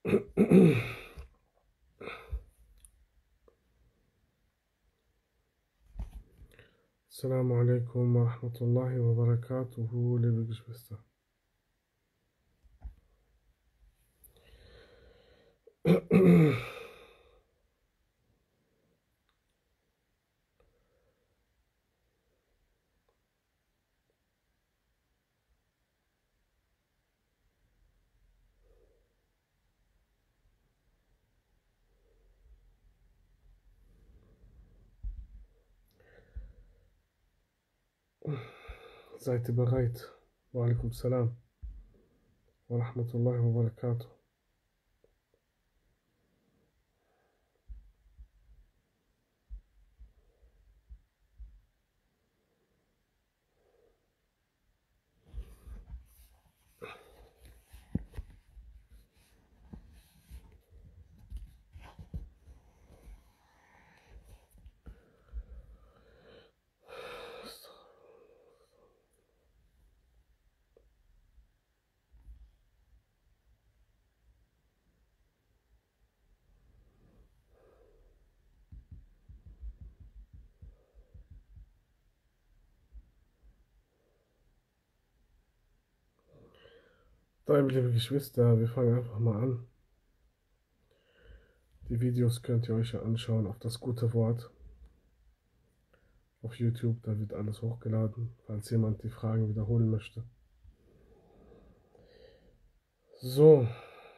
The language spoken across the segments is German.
Assalamu alaikum wa rahmatullahi wa barakatuhu, liebe Geschwister. Seid ihr bereit? Wa alaikum salam wa rahmatullahi wa barakatuh. Liebe Geschwister, wir fangen einfach mal an. Die Videos könnt ihr euch ja anschauen auf das gute Wort. Auf YouTube, da wird alles hochgeladen, falls jemand die Fragen wiederholen möchte. So.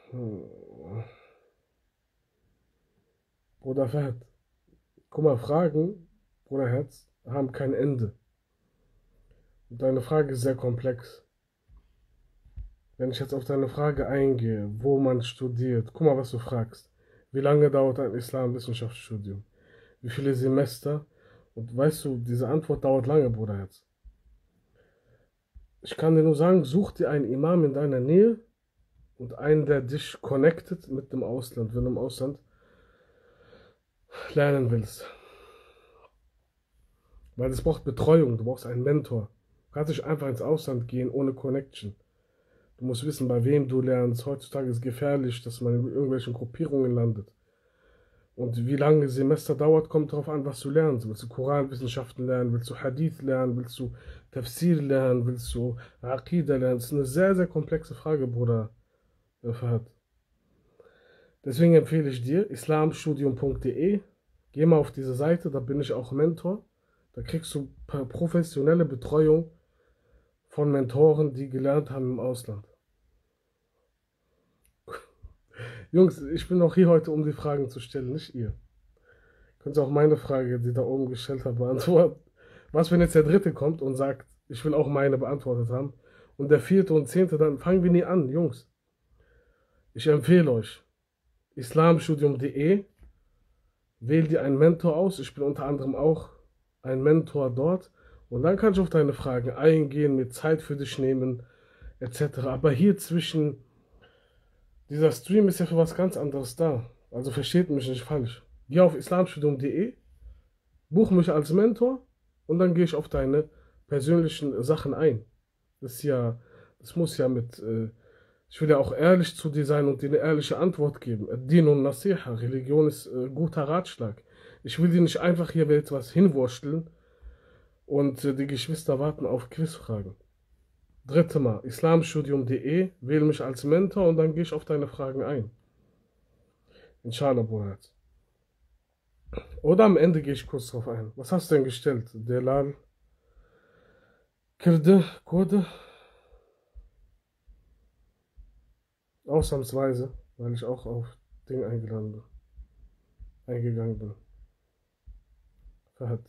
Bruder Fahd, guck mal, Fragen, Bruder Herz, haben kein Ende. Und deine Frage ist sehr komplex. Wenn ich jetzt auf deine Frage eingehe, wo man studiert, guck mal, was du fragst. Wie lange dauert ein Islamwissenschaftsstudium? Wie viele Semester? Und weißt du, diese Antwort dauert lange, Bruderherz. Ich kann dir nur sagen, such dir einen Imam in deiner Nähe und einen, der dich connectet mit dem Ausland, wenn du im Ausland lernen willst. Weil es braucht Betreuung, du brauchst einen Mentor. Du kannst nicht einfach ins Ausland gehen ohne Connection. Du musst wissen, bei wem du lernst. Heutzutage ist es gefährlich, dass man in irgendwelchen Gruppierungen landet. Und wie lange ein Semester dauert, kommt darauf an, was du lernst. Willst du Koranwissenschaften lernen? Willst du Hadith lernen? Willst du Tafsir lernen? Willst du Aqidah lernen? Das ist eine sehr, sehr komplexe Frage, Bruder Fahd. Deswegen empfehle ich dir islamstudium.de. Geh mal auf diese Seite, da bin ich auch Mentor. Da kriegst du professionelle Betreuung von Mentoren, die gelernt haben im Ausland. Jungs, ich bin auch hier heute, um die Fragen zu stellen, nicht ihr. Könnt ihr auch meine Frage, die da oben gestellt hat, beantworten. Was, wenn jetzt der Dritte kommt und sagt, ich will auch meine beantwortet haben, und der Vierte und Zehnte, dann fangen wir nie an, Jungs. Ich empfehle euch, islamstudium.de, wähl dir einen Mentor aus, ich bin unter anderem auch ein Mentor dort, und dann kannst du auf deine Fragen eingehen, mir Zeit für dich nehmen, etc. Aber hier zwischen, dieser Stream ist ja für was ganz anderes da. Also versteht mich nicht falsch. Geh auf islamstudium.de, buch mich als Mentor und dann gehe ich auf deine persönlichen Sachen ein. Das muss ja mit, ich will ja auch ehrlich zu dir sein und dir eine ehrliche Antwort geben. Din und Nasiha, Religion ist guter Ratschlag. Ich will dir nicht einfach hier etwas hinwursteln und die Geschwister warten auf Quizfragen. Dritte Mal, islamstudium.de, wähle mich als Mentor und dann gehe ich auf deine Fragen ein. Inshallah, Bruder. Oder am Ende gehe ich kurz drauf ein. Was hast du denn gestellt? Delal, Kirde, Kurde? Ausnahmsweise, weil ich auch auf Ding eingegangen bin. Fahad.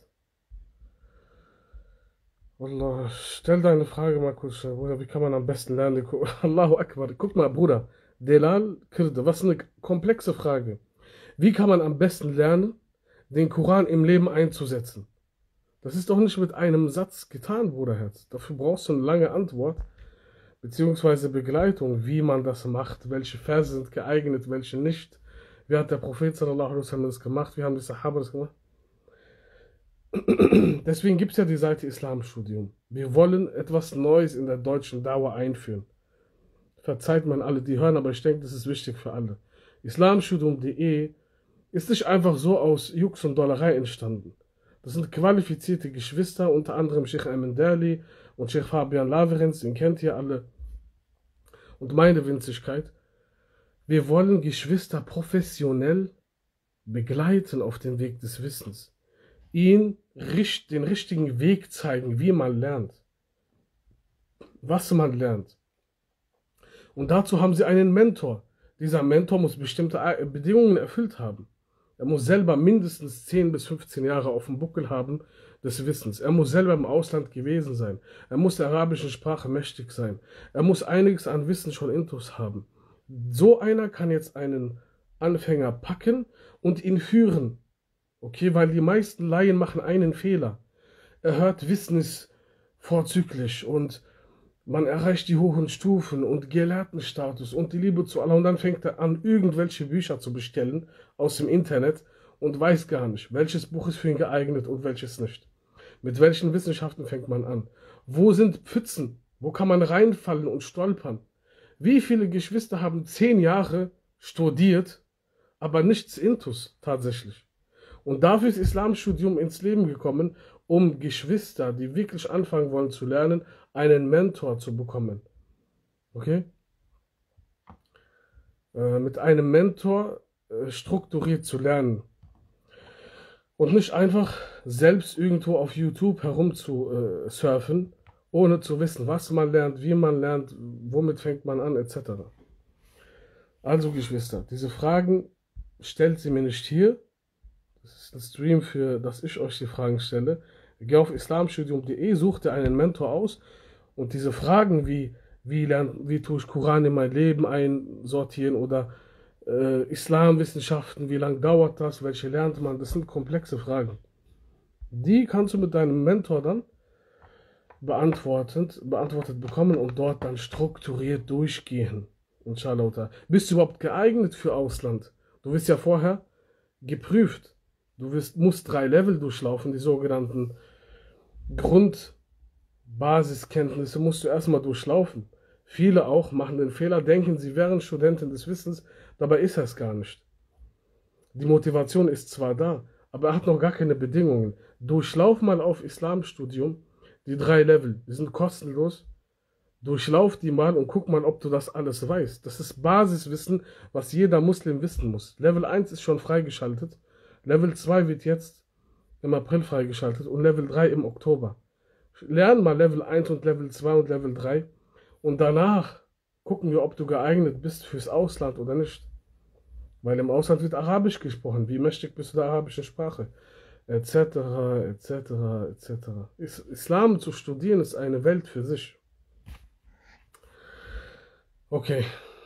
Wallah, stell deine Frage mal kurz, Bruder, wie kann man am besten lernen? Allahu Akbar. Guck mal, Bruder, Delal, Kirde, was eine komplexe Frage. Wie kann man am besten lernen, den Koran im Leben einzusetzen? Das ist doch nicht mit einem Satz getan, Bruderherz. Dafür brauchst du eine lange Antwort, beziehungsweise Begleitung, wie man das macht, welche Verse sind geeignet, welche nicht. Wie hat der Prophet sallallahu alaihi wasallam das gemacht, wie haben die Sahaba das gemacht? Deswegen gibt es ja die Seite Islamstudium. Wir wollen etwas Neues in der deutschen Dauer einführen. Verzeiht man alle, die hören, aber ich denke, das ist wichtig für alle. Islamstudium.de ist nicht einfach so aus Jux und Dollerei entstanden. Das sind qualifizierte Geschwister, unter anderem Sheikh Ayman Dali und Sheikh Fabian Laverenz, den kennt ihr alle. Und meine Winzigkeit. Wir wollen Geschwister professionell begleiten auf dem Weg des Wissens. Ihnen den richtigen Weg zeigen, wie man lernt. Was man lernt. Und dazu haben sie einen Mentor. Dieser Mentor muss bestimmte Bedingungen erfüllt haben. Er muss selber mindestens 10 bis 15 Jahre auf dem Buckel haben des Wissens. Er muss selber im Ausland gewesen sein. Er muss der arabischen Sprache mächtig sein. Er muss einiges an Wissen schon intus haben. So einer kann jetzt einen Anfänger packen und ihn führen. Okay, weil die meisten Laien machen einen Fehler. Er hört Wissen ist vorzüglich und man erreicht die hohen Stufen und Gelehrtenstatus und die Liebe zu Allah und dann fängt er an, irgendwelche Bücher zu bestellen aus dem Internet und weiß gar nicht, welches Buch ist für ihn geeignet und welches nicht. Mit welchen Wissenschaften fängt man an? Wo sind Pfützen? Wo kann man reinfallen und stolpern? Wie viele Geschwister haben 10 Jahre studiert, aber nichts intus tatsächlich? Und dafür ist Islamstudium ins Leben gekommen, um Geschwister, die wirklich anfangen wollen zu lernen, einen Mentor zu bekommen. Okay? Mit einem Mentor strukturiert zu lernen. Und nicht einfach selbst irgendwo auf YouTube herumzusurfen, ohne zu wissen, was man lernt, wie man lernt, womit fängt man an, etc. Also Geschwister, diese Fragen stellt sie mir nicht hier. Das ist ein Stream, für das ich euch die Fragen stelle. Geh auf islamstudium.de, such dir einen Mentor aus und diese Fragen wie tue ich Koran in mein Leben einsortieren oder Islamwissenschaften, wie lange dauert das, welche lernt man, das sind komplexe Fragen. Die kannst du mit deinem Mentor dann beantwortet bekommen und dort dann strukturiert durchgehen. Inshallah. Bist du überhaupt geeignet für Ausland? Du wirst ja vorher geprüft. Du musst 3 Level durchlaufen, die sogenannten Grundbasiskenntnisse musst du erstmal durchlaufen. Viele auch machen den Fehler, denken, sie wären Studenten des Wissens, dabei ist es gar nicht. Die Motivation ist zwar da, aber er hat noch gar keine Bedingungen. Durchlauf mal auf Islamstudium die 3 Level, die sind kostenlos. Durchlauf die mal und guck mal, ob du das alles weißt. Das ist Basiswissen, was jeder Muslim wissen muss. Level 1 ist schon freigeschaltet. Level 2 wird jetzt im April freigeschaltet und Level 3 im Oktober. Lern mal Level 1 und Level 2 und Level 3 und danach gucken wir, ob du geeignet bist fürs Ausland oder nicht. Weil im Ausland wird Arabisch gesprochen. Wie mächtig bist du der arabischen Sprache? Etc., etc., etc. Islam zu studieren ist eine Welt für sich. Okay.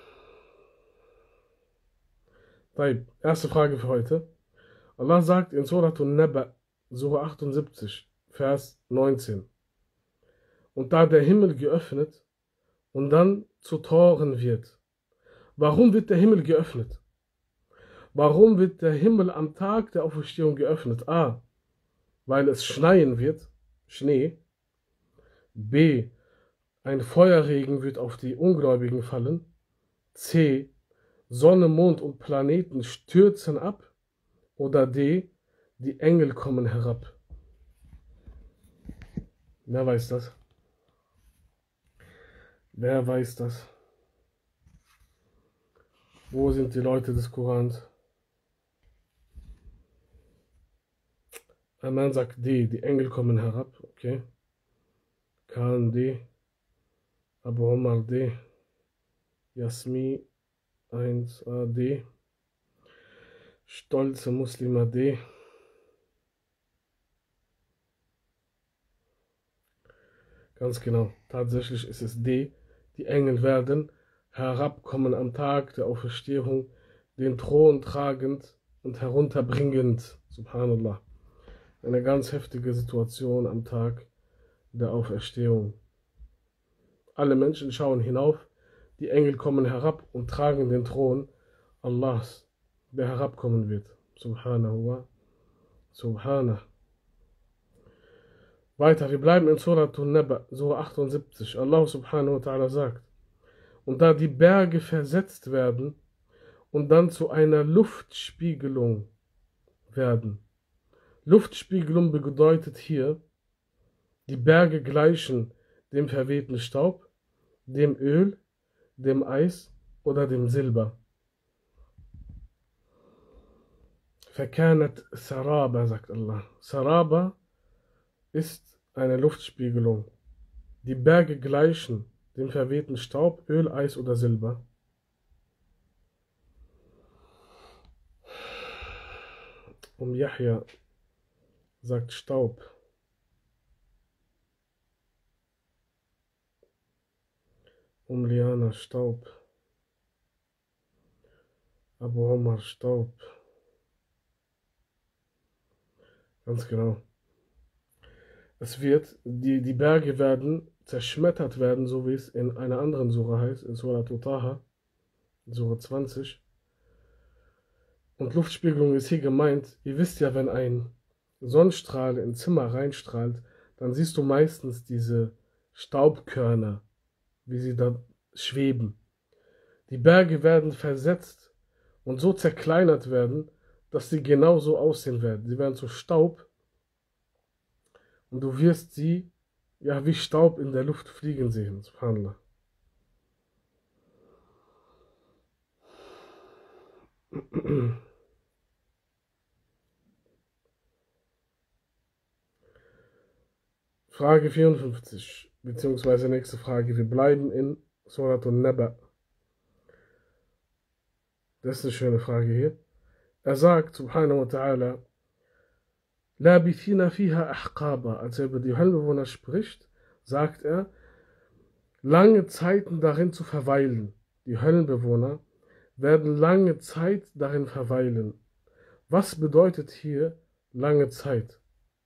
Erste Frage für heute. Allah sagt in Surah An-Naba, Surah 78, Vers 19. Und da der Himmel geöffnet und dann zu Toren wird. Warum wird der Himmel geöffnet? Warum wird der Himmel am Tag der Auferstehung geöffnet? A. Weil es schneien wird, Schnee. B. Ein Feuerregen wird auf die Ungläubigen fallen. C. Sonne, Mond und Planeten stürzen ab. Oder D. Die Engel kommen herab. Wer weiß das? Wer weiß das? Wo sind die Leute des Korans? Ein Mann sagt D. Die Engel kommen herab. Okay. Khan D. Abu Omar D. Jasmi 1a D. Stolze Muslima D. Ganz genau. Tatsächlich ist es D. Die Engel werden herabkommen am Tag der Auferstehung, den Thron tragend und herunterbringend. Subhanallah. Eine ganz heftige Situation am Tag der Auferstehung. Alle Menschen schauen hinauf, die Engel kommen herab und tragen den Thron Allahs, der herabkommen wird. Subhanahu wa Subhanah. Weiter, wir bleiben in Surah An-Naba, Surah 78. Allah subhanahu wa ta'ala sagt, und da die Berge versetzt werden und dann zu einer Luftspiegelung werden. Luftspiegelung bedeutet hier, die Berge gleichen dem verwehten Staub, dem Öl, dem Eis oder dem Silber. Verkanat Saraba, sagt Allah. Saraba ist eine Luftspiegelung. Die Berge gleichen dem verwehten Staub, Öl, Eis oder Silber. Yahya sagt Staub. Liana Staub. Abu Omar Staub. Ganz genau. Die Berge werden zerschmettert werden, so wie es in einer anderen Sura heißt, in Surah Taha, Sura 20. Und Luftspiegelung ist hier gemeint, ihr wisst ja, wenn ein Sonnenstrahl ins Zimmer reinstrahlt, dann siehst du meistens diese Staubkörner, wie sie da schweben. Die Berge werden versetzt und so zerkleinert werden, dass sie genauso aussehen werden. Sie werden zu Staub und du wirst sie ja wie Staub in der Luft fliegen sehen. Subhanallah. Frage 54, beziehungsweise nächste Frage. Wir bleiben in Surat al-Naba. Das ist eine schöne Frage hier. Er sagt, subhanahu wa ta'ala, Labithina fiha ahqaba. Als er über die Höllenbewohner spricht, sagt er, lange Zeiten darin zu verweilen. Die Höllenbewohner werden lange Zeit darin verweilen. Was bedeutet hier lange Zeit?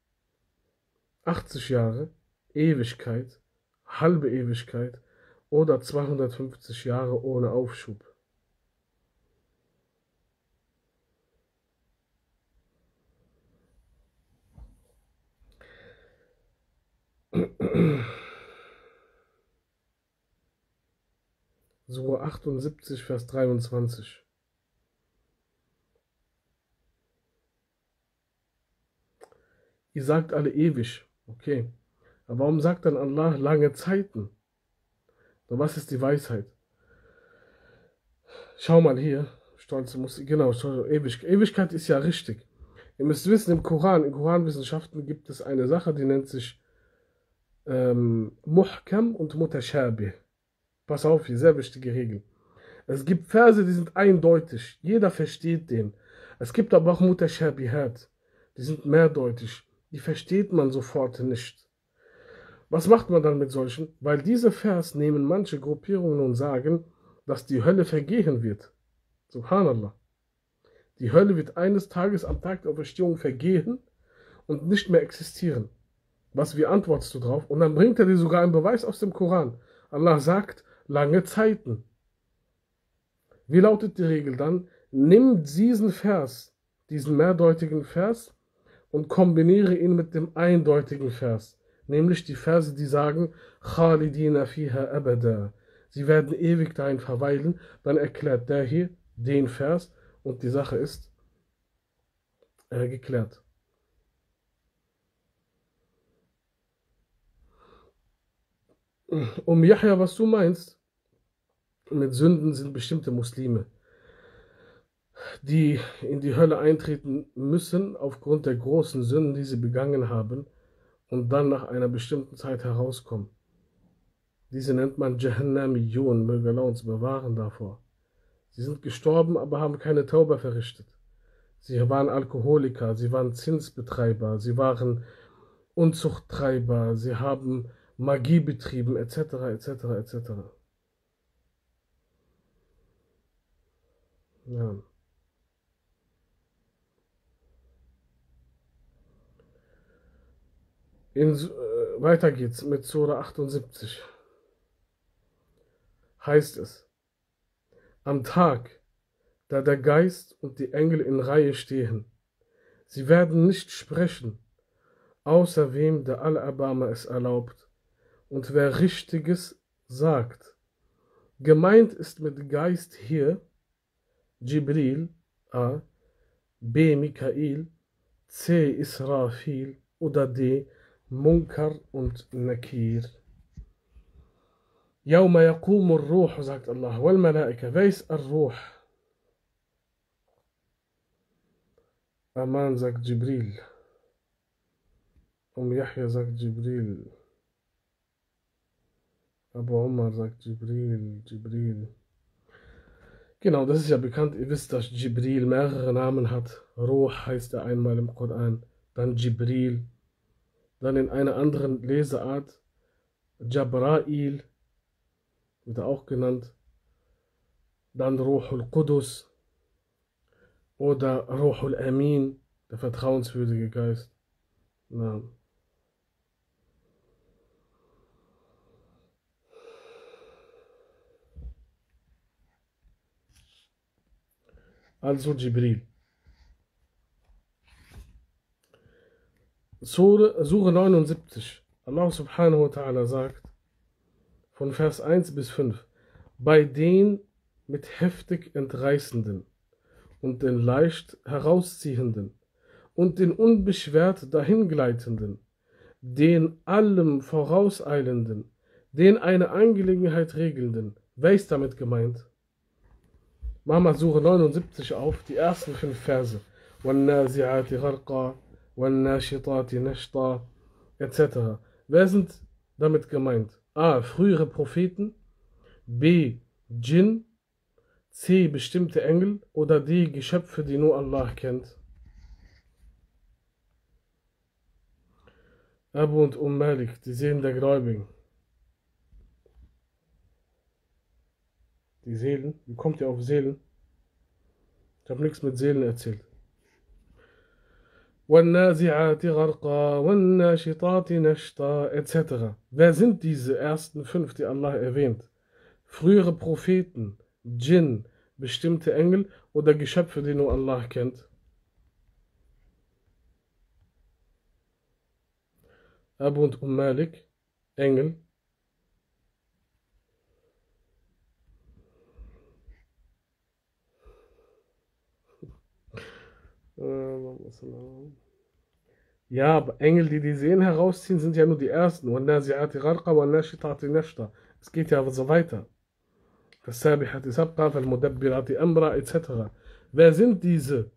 80 Jahre, Ewigkeit, halbe Ewigkeit oder 250 Jahre ohne Aufschub. Sura 78, Vers 23. Ihr sagt alle ewig, okay. Aber warum sagt dann Allah lange Zeiten? So, was ist die Weisheit? Schau mal hier, stolze Musik, genau, Ewigkeit ist ja richtig. Ihr müsst wissen, in Koranwissenschaften gibt es eine Sache, die nennt sich Muhkam und Mutashabih. Pass auf, hier, sehr wichtige Regel. Es gibt Verse, die sind eindeutig, jeder versteht den. Es gibt aber auch Mutashabihat, die sind mehrdeutig, die versteht man sofort nicht. Was macht man dann mit solchen? Weil diese Vers nehmen manche Gruppierungen und sagen, dass die Hölle vergehen wird. Subhanallah. Die Hölle wird eines Tages am Tag der Auferstehung vergehen und nicht mehr existieren. Wie antwortest du drauf? Und dann bringt er dir sogar einen Beweis aus dem Koran. Allah sagt, lange Zeiten. Wie lautet die Regel dann? Nimm diesen Vers, diesen mehrdeutigen Vers und kombiniere ihn mit dem eindeutigen Vers. Nämlich die Verse, die sagen, Khalidina fiha abada. Sie werden ewig dahin verweilen. Dann erklärt der hier den Vers und die Sache ist geklärt. Yahya, was du meinst, mit Sünden sind bestimmte Muslime, die in die Hölle eintreten müssen aufgrund der großen Sünden, die sie begangen haben und dann nach einer bestimmten Zeit herauskommen. Diese nennt man Jahannamiyun, möge Allah uns bewahren davor. Sie sind gestorben, aber haben keine Tauba verrichtet. Sie waren Alkoholiker, sie waren Zinsbetreiber, sie waren Unzuchttreiber, sie haben Magie betrieben, etc., etc., etc. Ja. Weiter geht's mit Sura 78. Heißt es, am Tag, da der Geist und die Engel in Reihe stehen, sie werden nicht sprechen, außer wem der Allerbarmer es erlaubt und wer Richtiges sagt. Gemeint ist mit Geist hier Jibril, A, B, Mikail, C, Israfil oder D, Munkar und Nakir. Yawma yaqumu ar-Ruh, sagt Allah, wal Malaika. Wer ist ar-Ruh? Aman sagt Jibril. Yahya sagt Jibril. Abu Umar sagt Jibril. Genau, das ist ja bekannt. Ihr wisst, dass Jibril mehrere Namen hat. Ruh heißt er einmal im Koran, dann Jibril, dann in einer anderen Leseart Jabrail, wird er auch genannt, dann Ruhul Qudus oder Ruhul Amin, der vertrauenswürdige Geist. Ja. Also Jibril. Sure 79. Allah subhanahu wa ta'ala sagt, von Vers 1 bis 5, bei den mit heftig Entreißenden und den leicht Herausziehenden und den unbeschwert Dahingleitenden, den allem Vorauseilenden, den eine Angelegenheit regelnden. Wer ist damit gemeint? Mach mal Sure 79 auf, die ersten 5 Verse. وَالنَّازِعَاتِ غَرْقًا وَالنَّاشِطَاتِ نَشْطًا etc. Wer sind damit gemeint? A. Frühere Propheten, B. Djinn, C. Bestimmte Engel oder D. Geschöpfe, die nur Allah kennt. Abu und Malik, die Seelen der Gläubigen. Die Seelen, wie kommt ihr auf Seelen? Ich habe nichts mit Seelen erzählt. وَالنَّازِعَاتِ غَرْقًا وَالنَّاشِطَاتِ نَشْطًا etc. Wer sind diese ersten 5, die Allah erwähnt? Frühere Propheten, Djinn, bestimmte Engel oder Geschöpfe, die nur Allah kennt? Abu und Malik, Engel. Ja, aber Engel, die die Seelen herausziehen, sind ja nur die ersten. Es geht ja so weiter. etc. Wer sind diese?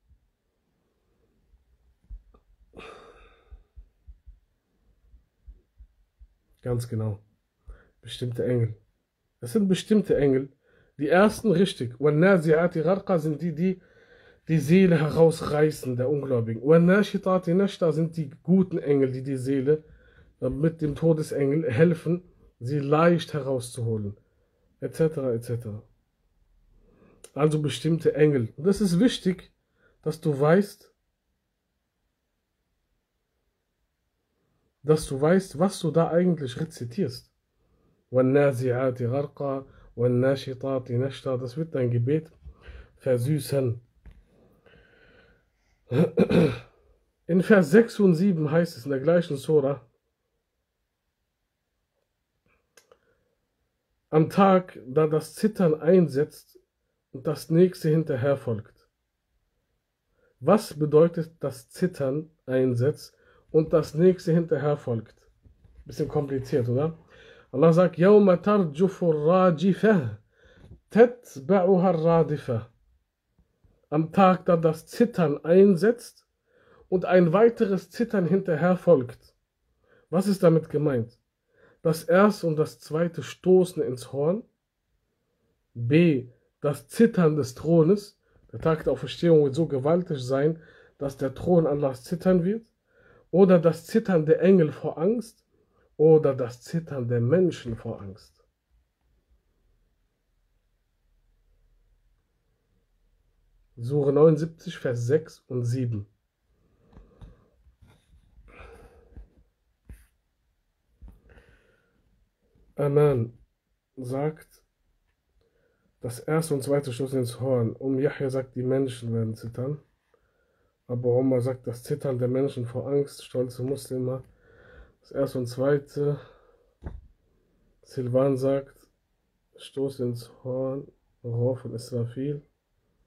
Ganz genau. Bestimmte Engel. Das sind bestimmte Engel. Die ersten richtig. sind die Seele herausreißen der Ungläubigen. sind die guten Engel, die die Seele mit dem Todesengel helfen, sie leicht herauszuholen. Etc. etc. Also bestimmte Engel. Und das ist wichtig, dass du weißt, was du da eigentlich rezitierst. Das wird dein Gebet versüßen. In Vers 6 und 7 heißt es in der gleichen Sura: Am Tag, da das Zittern einsetzt und das nächste hinterher folgt. Was bedeutet das Zittern einsetzt und das nächste hinterher folgt? Bisschen kompliziert, oder? Allah sagt, يَوْمَ تَرْجُفُ الرَّاجِفَةِ تَتْبَعُهَا الرَّادِفَةِ. Am Tag, da das Zittern einsetzt und ein weiteres Zittern hinterher folgt. Was ist damit gemeint? Das erste und das zweite Stoßen ins Horn. B. Das Zittern des Thrones. Der Tag der Auferstehung wird so gewaltig sein, dass der Thron Allahs zittern wird. Oder das Zittern der Engel vor Angst. Oder das Zittern der Menschen vor Angst. Sure 79, Vers 6 und 7. Aman sagt, das erste und zweite Stoßen ins Horn. Yahya sagt, die Menschen werden zittern. Abu Umar sagt, das Zittern der Menschen vor Angst, stolze Muslime. Das erste und zweite. Silvan sagt, Stoß ins Horn, Rohr von Israfil.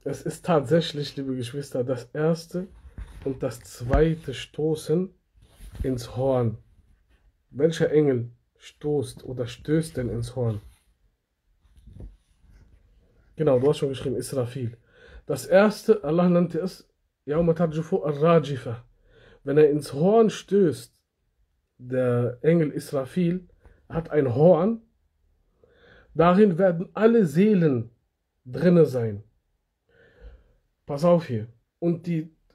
Es ist tatsächlich, liebe Geschwister, das erste und das zweite Stoßen ins Horn. Welcher Engel stoßt oder stößt denn ins Horn? Genau, du hast schon geschrieben, Israfil. Das erste, Allah nannte es Yawma tarjufu ar-Rajifa. Wenn er ins Horn stößt, der Engel Israfil hat ein Horn, darin werden alle Seelen drinne sein. Pass auf hier. Und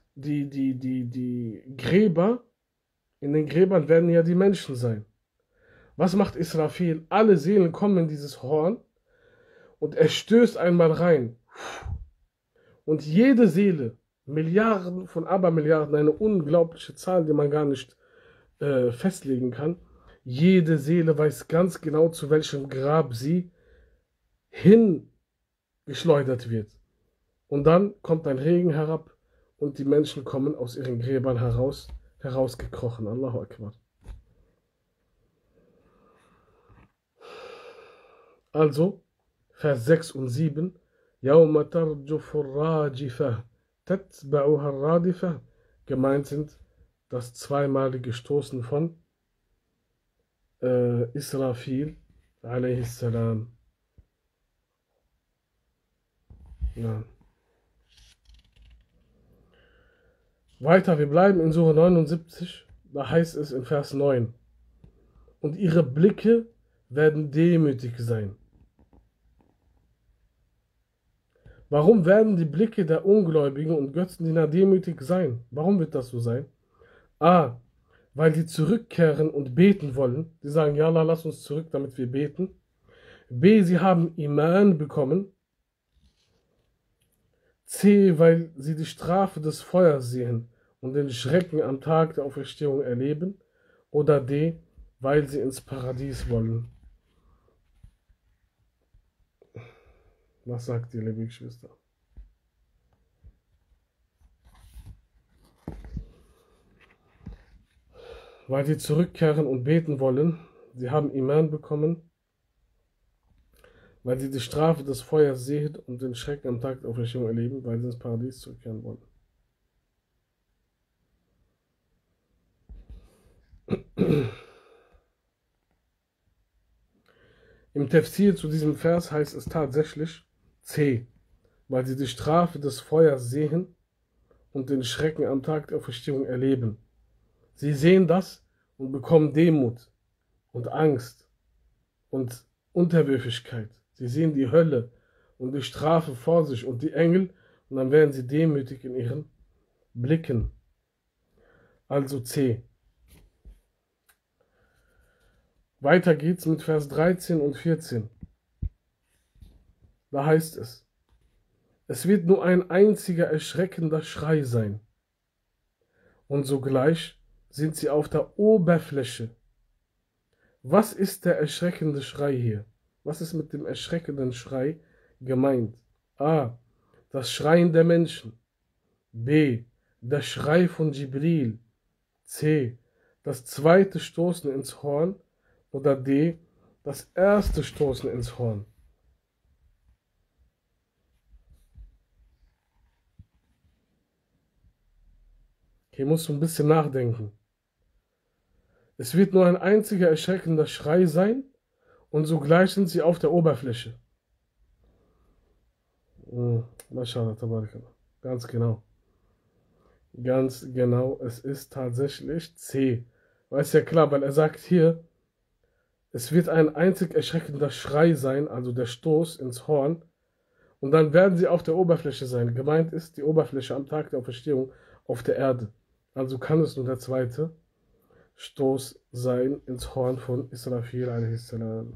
die Gräber, in den Gräbern werden ja die Menschen sein. Was macht Israfil? Alle Seelen kommen in dieses Horn und er stößt einmal rein. Und jede Seele, Milliarden von Abermilliarden, eine unglaubliche Zahl, die man gar nicht festlegen kann, jede Seele weiß ganz genau, zu welchem Grab sie hingeschleudert wird. Und dann kommt ein Regen herab und die Menschen kommen aus ihren Gräbern herausgekrochen. Allahu Akbar. Also, Vers 6 und 7. يَوْمَ تَرْجُفُ الرَّاجِفَةُ تَتْبَعُهَا الرَّادِفَةُ. Gemeint sind das zweimalige Stoßen von Israfil a.s. Ja. Weiter, wir bleiben in Sure 79, da heißt es in Vers 9: Und ihre Blicke werden demütig sein. Warum werden die Blicke der Ungläubigen und Götzendiener demütig sein? Warum wird das so sein? A, weil die zurückkehren und beten wollen. Die sagen, ja Allah, lass uns zurück, damit wir beten. B, sie haben Iman bekommen. C, weil sie die Strafe des Feuers sehen und den Schrecken am Tag der Auferstehung erleben. Oder D, weil sie ins Paradies wollen. Was sagt ihr, liebe Geschwister? Weil sie zurückkehren und beten wollen, sie haben Iman bekommen, weil sie die Strafe des Feuers sehen und den Schrecken am Tag der Auferstehung erleben, weil sie ins Paradies zurückkehren wollen. Im Tafsir zu diesem Vers heißt es tatsächlich C, weil sie die Strafe des Feuers sehen und den Schrecken am Tag der Auferstehung erleben. Sie sehen das und bekommen Demut und Angst und Unterwürfigkeit. Sie sehen die Hölle und die Strafe vor sich und die Engel und dann werden sie demütig in ihren Blicken. Also C. Weiter geht's mit Vers 13 und 14. Da heißt es: Es wird nur ein einziger erschreckender Schrei sein. Und sogleich sind sie auf der Oberfläche. Was ist der erschreckende Schrei hier? Was ist mit dem erschreckenden Schrei gemeint? A, das Schreien der Menschen. B, der Schrei von Jibril. C, das zweite Stoßen ins Horn. Oder D, das erste Stoßen ins Horn. Hier musst du ein bisschen nachdenken. Es wird nur ein einziger erschreckender Schrei sein und sogleich sind sie auf der Oberfläche. Mashallah, tabarakallah. Ganz genau. Ganz genau, es ist tatsächlich C. Weil es ja klar, weil er sagt hier, es wird ein einzig erschreckender Schrei sein, also der Stoß ins Horn, und dann werden sie auf der Oberfläche sein. Gemeint ist die Oberfläche am Tag der Auferstehung auf der Erde. Also kann es nur der zweite Stoß sein ins Horn von Israfil a.s.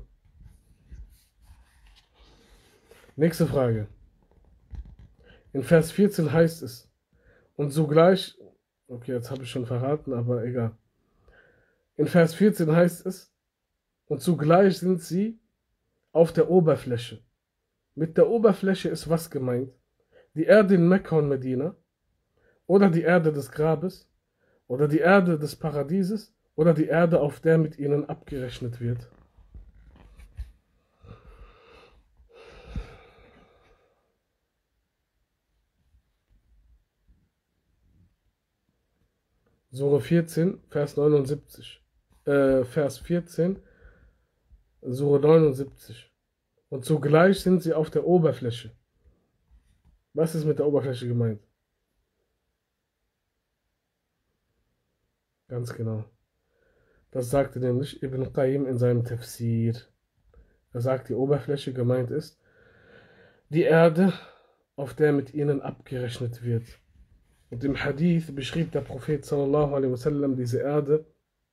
Nächste Frage. In Vers 14 heißt es, und sogleich, okay, jetzt habe ich schon verraten, aber egal. In Vers 14 heißt es, und zugleich sind sie auf der Oberfläche. Mit der Oberfläche ist was gemeint? Die Erde in Mekka und Medina, oder die Erde des Grabes, oder die Erde des Paradieses, oder die Erde, auf der mit ihnen abgerechnet wird. Sure 14, Vers 79. Vers 14, Sure 79. Und zugleich sind sie auf der Oberfläche. Was ist mit der Oberfläche gemeint? Ganz genau. Das sagte nämlich Ibn Qayyim in seinem Tafsir. Er sagt, die Oberfläche gemeint ist die Erde, auf der mit ihnen abgerechnet wird. Und im Hadith beschrieb der Prophet sallallahu alaihi wasallam diese Erde.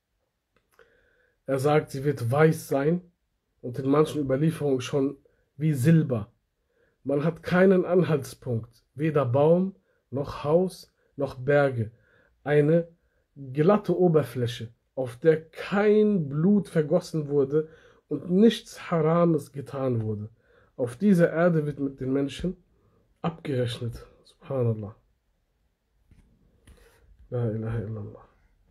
Er sagt, sie wird weiß sein und in manchen Überlieferungen schon wie Silber. Man hat keinen Anhaltspunkt, weder Baum, noch Haus, noch Berge. Eine glatte Oberfläche, auf der kein Blut vergossen wurde und nichts Harames getan wurde. Auf dieser Erde wird mit den Menschen abgerechnet. Subhanallah. La ilaha illallah.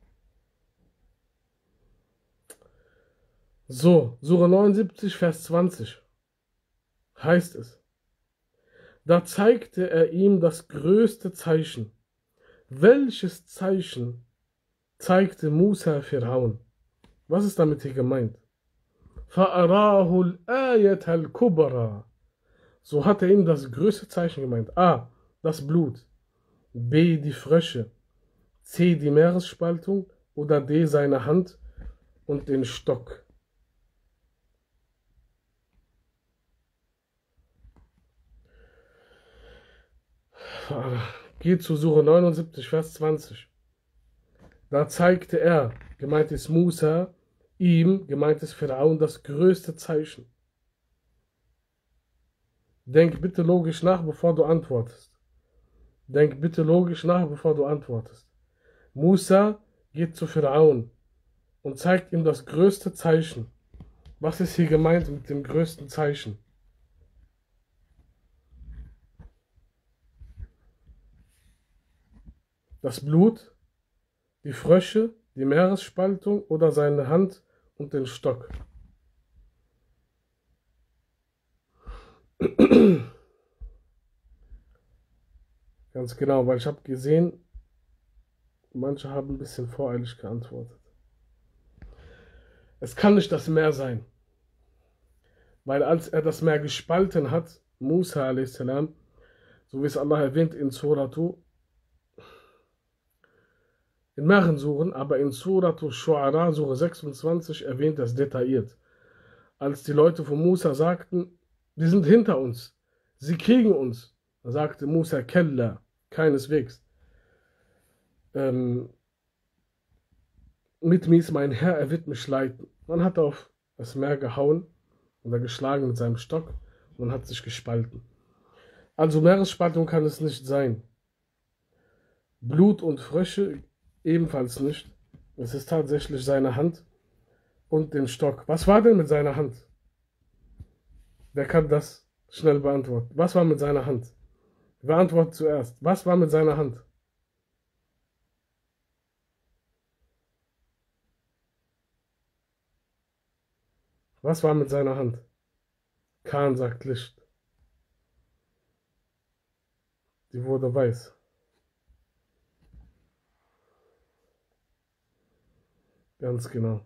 So, Sure 79, Vers 20 heißt es: Da zeigte er ihm das größte Zeichen. Welches Zeichen zeigte Musa Fir'aun? Was ist damit hier gemeint? فَأَرَاهُ الْآيَةَ الْكُبْرَى. So hat er ihm das größte Zeichen gemeint. A. Das Blut. B. Die Frösche. C. Die Meeresspaltung. Oder D. Seine Hand und den Stock. Geht zu Sure 79, Vers 20. Da zeigte er, gemeint ist Musa, ihm, gemeint ist Pharaon, das größte Zeichen. Denk bitte logisch nach, bevor du antwortest. Denk bitte logisch nach, bevor du antwortest. Musa geht zu Pharaon und zeigt ihm das größte Zeichen. Was ist hier gemeint mit dem größten Zeichen? Das Blut, die Frösche, die Meeresspaltung oder seine Hand und den Stock. Ganz genau, weil ich habe gesehen, manche haben ein bisschen voreilig geantwortet. Es kann nicht das Meer sein, weil als er das Meer gespalten hat, Musa a.s., so wie es Allah erwähnt in in mehreren Suren, aber in Suratu Shu'ara, Sure 26, erwähnt das detailliert. Als die Leute von Musa sagten, die sind hinter uns, sie kriegen uns, da sagte Musa, Kella, keineswegs. Mit mir ist mein Herr, er wird mich leiten. Man hat auf das Meer gehauen oder geschlagen mit seinem Stock und hat sich gespalten. Also Meeresspaltung kann es nicht sein. Blut und Frösche ebenfalls nicht. Es ist tatsächlich seine Hand und den Stock. Was war denn mit seiner Hand? Wer kann das schnell beantworten? Was war mit seiner Hand? Wer antwortet zuerst? Was war mit seiner Hand? Was war mit seiner Hand? Khan sagt Licht. Die wurde weiß. Ganz genau.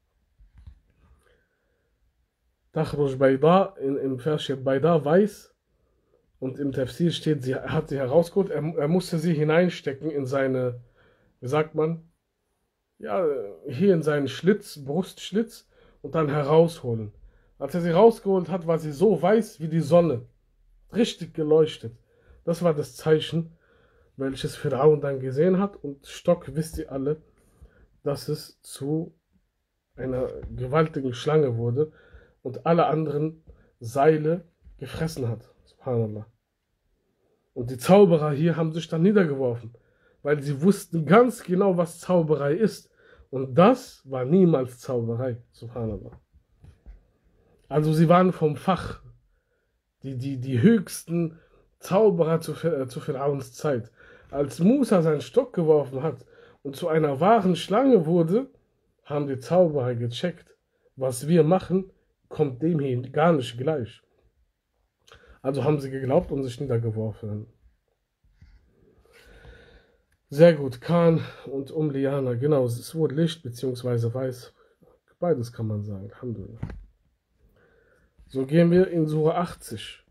Takhruj Bayda, im Vers steht Bayda weiß und im Tafsir steht, sie hat sie herausgeholt, er musste sie hineinstecken in seine, wie sagt man, ja, hier in seinen Schlitz, Brustschlitz und dann herausholen. Als er sie rausgeholt hat, war sie so weiß wie die Sonne, richtig geleuchtet. Das war das Zeichen, welches Pharaon dann gesehen hat und Stock, wisst ihr alle, dass es zu einer gewaltigen Schlange wurde und alle anderen Seile gefressen hat. Subhanallah. Und die Zauberer hier haben sich dann niedergeworfen, weil sie wussten ganz genau, was Zauberei ist. Und das war niemals Zauberei. Subhanallah. Also sie waren vom Fach, die höchsten Zauberer zu Pharaons Zeit. Als Musa seinen Stock geworfen hat und zu einer wahren Schlange wurde, haben die Zauberer gecheckt, was wir machen, kommt dem hier gar nicht gleich. Also haben sie geglaubt und sich niedergeworfen. Sehr gut, Kahn und Liana, genau, es wurde Licht bzw. weiß. Beides kann man sagen, Alhamdulillah. So gehen wir in Sura 80.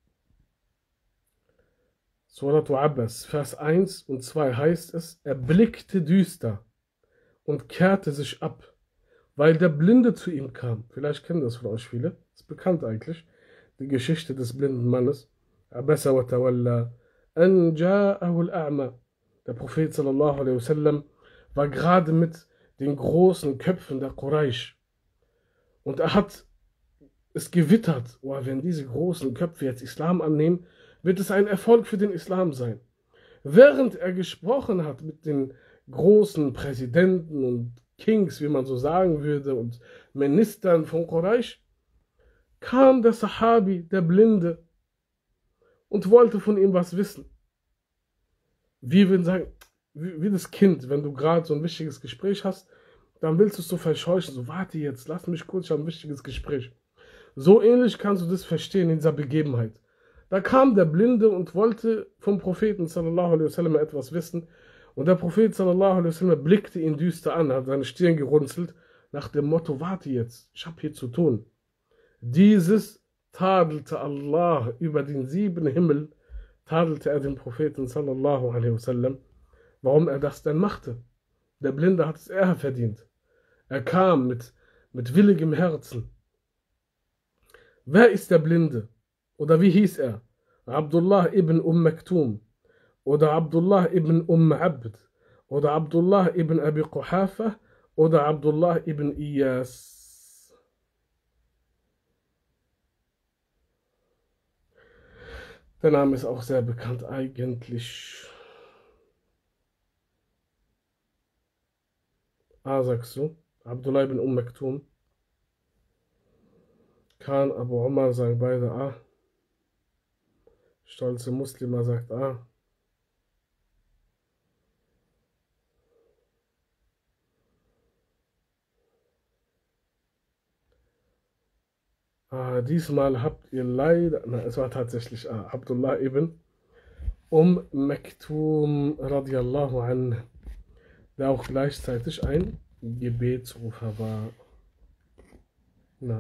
Surat Abbas, Vers 1 und 2 heißt es, er blickte düster und kehrte sich ab, weil der Blinde zu ihm kam. Vielleicht kennen das von euch viele, ist bekannt eigentlich, die Geschichte des blinden Mannes. Abasa wa tawalla, an ja'ahu al-a'ma. Der Prophet sallallahu alaihi wasallam war gerade mit den großen Köpfen der Quraysh und er hat es gewittert, oh, wenn diese großen Köpfe jetzt Islam annehmen, wird es ein Erfolg für den Islam sein. Während er gesprochen hat mit den großen Präsidenten und Kings, wie man so sagen würde, und Ministern von Quraysh, kam der Sahabi, der Blinde, und wollte von ihm was wissen. Wir würden sagen, wie das Kind, wenn du gerade so ein wichtiges Gespräch hast, dann willst du es so verscheuchen, so warte jetzt, lass mich kurz, ich habe ein wichtiges Gespräch. So ähnlich kannst du das verstehen in dieser Begebenheit. Da kam der Blinde und wollte vom Propheten sallallahu alaihi wasallam etwas wissen. Und der Prophet sallallahu alaihi wasallam blickte ihn düster an, hat seine Stirn gerunzelt, nach dem Motto, warte jetzt, ich habe hier zu tun. Dieses tadelte Allah über den 7 Himmel, tadelte er den Propheten sallallahu alaihi wasallam, warum er das denn machte. Der Blinde hat es eher verdient. Er kam mit willigem Herzen. Wer ist der Blinde? Oder wie hieß er? Abdullah ibn Maktum oder Abdullah ibn Abd oder Abdullah ibn Abi Quhafa oder Abdullah ibn Iyas. Der Name ist auch sehr bekannt eigentlich. Sagst du? Abdullah ibn Maktum. Khan, Abu Umar sagen beide A. Stolze Muslima sagt A. Diesmal habt ihr leider, na, es war tatsächlich A. Abdullah ibn Maktum radiallahu an, der auch gleichzeitig ein Gebetsrufer war. Na.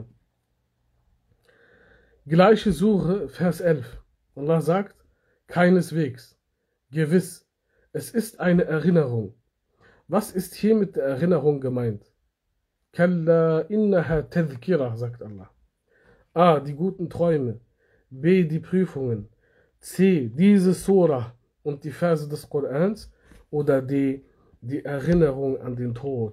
Gleiche Sure, Vers 11. Allah sagt, keineswegs, gewiss, es ist eine Erinnerung. Was ist hier mit der Erinnerung gemeint? Kalla innaha tadhkira, sagt Allah. A, die guten Träume. B, die Prüfungen. C, diese Surah und die Verse des Korans. Oder D, die Erinnerung an den Tod.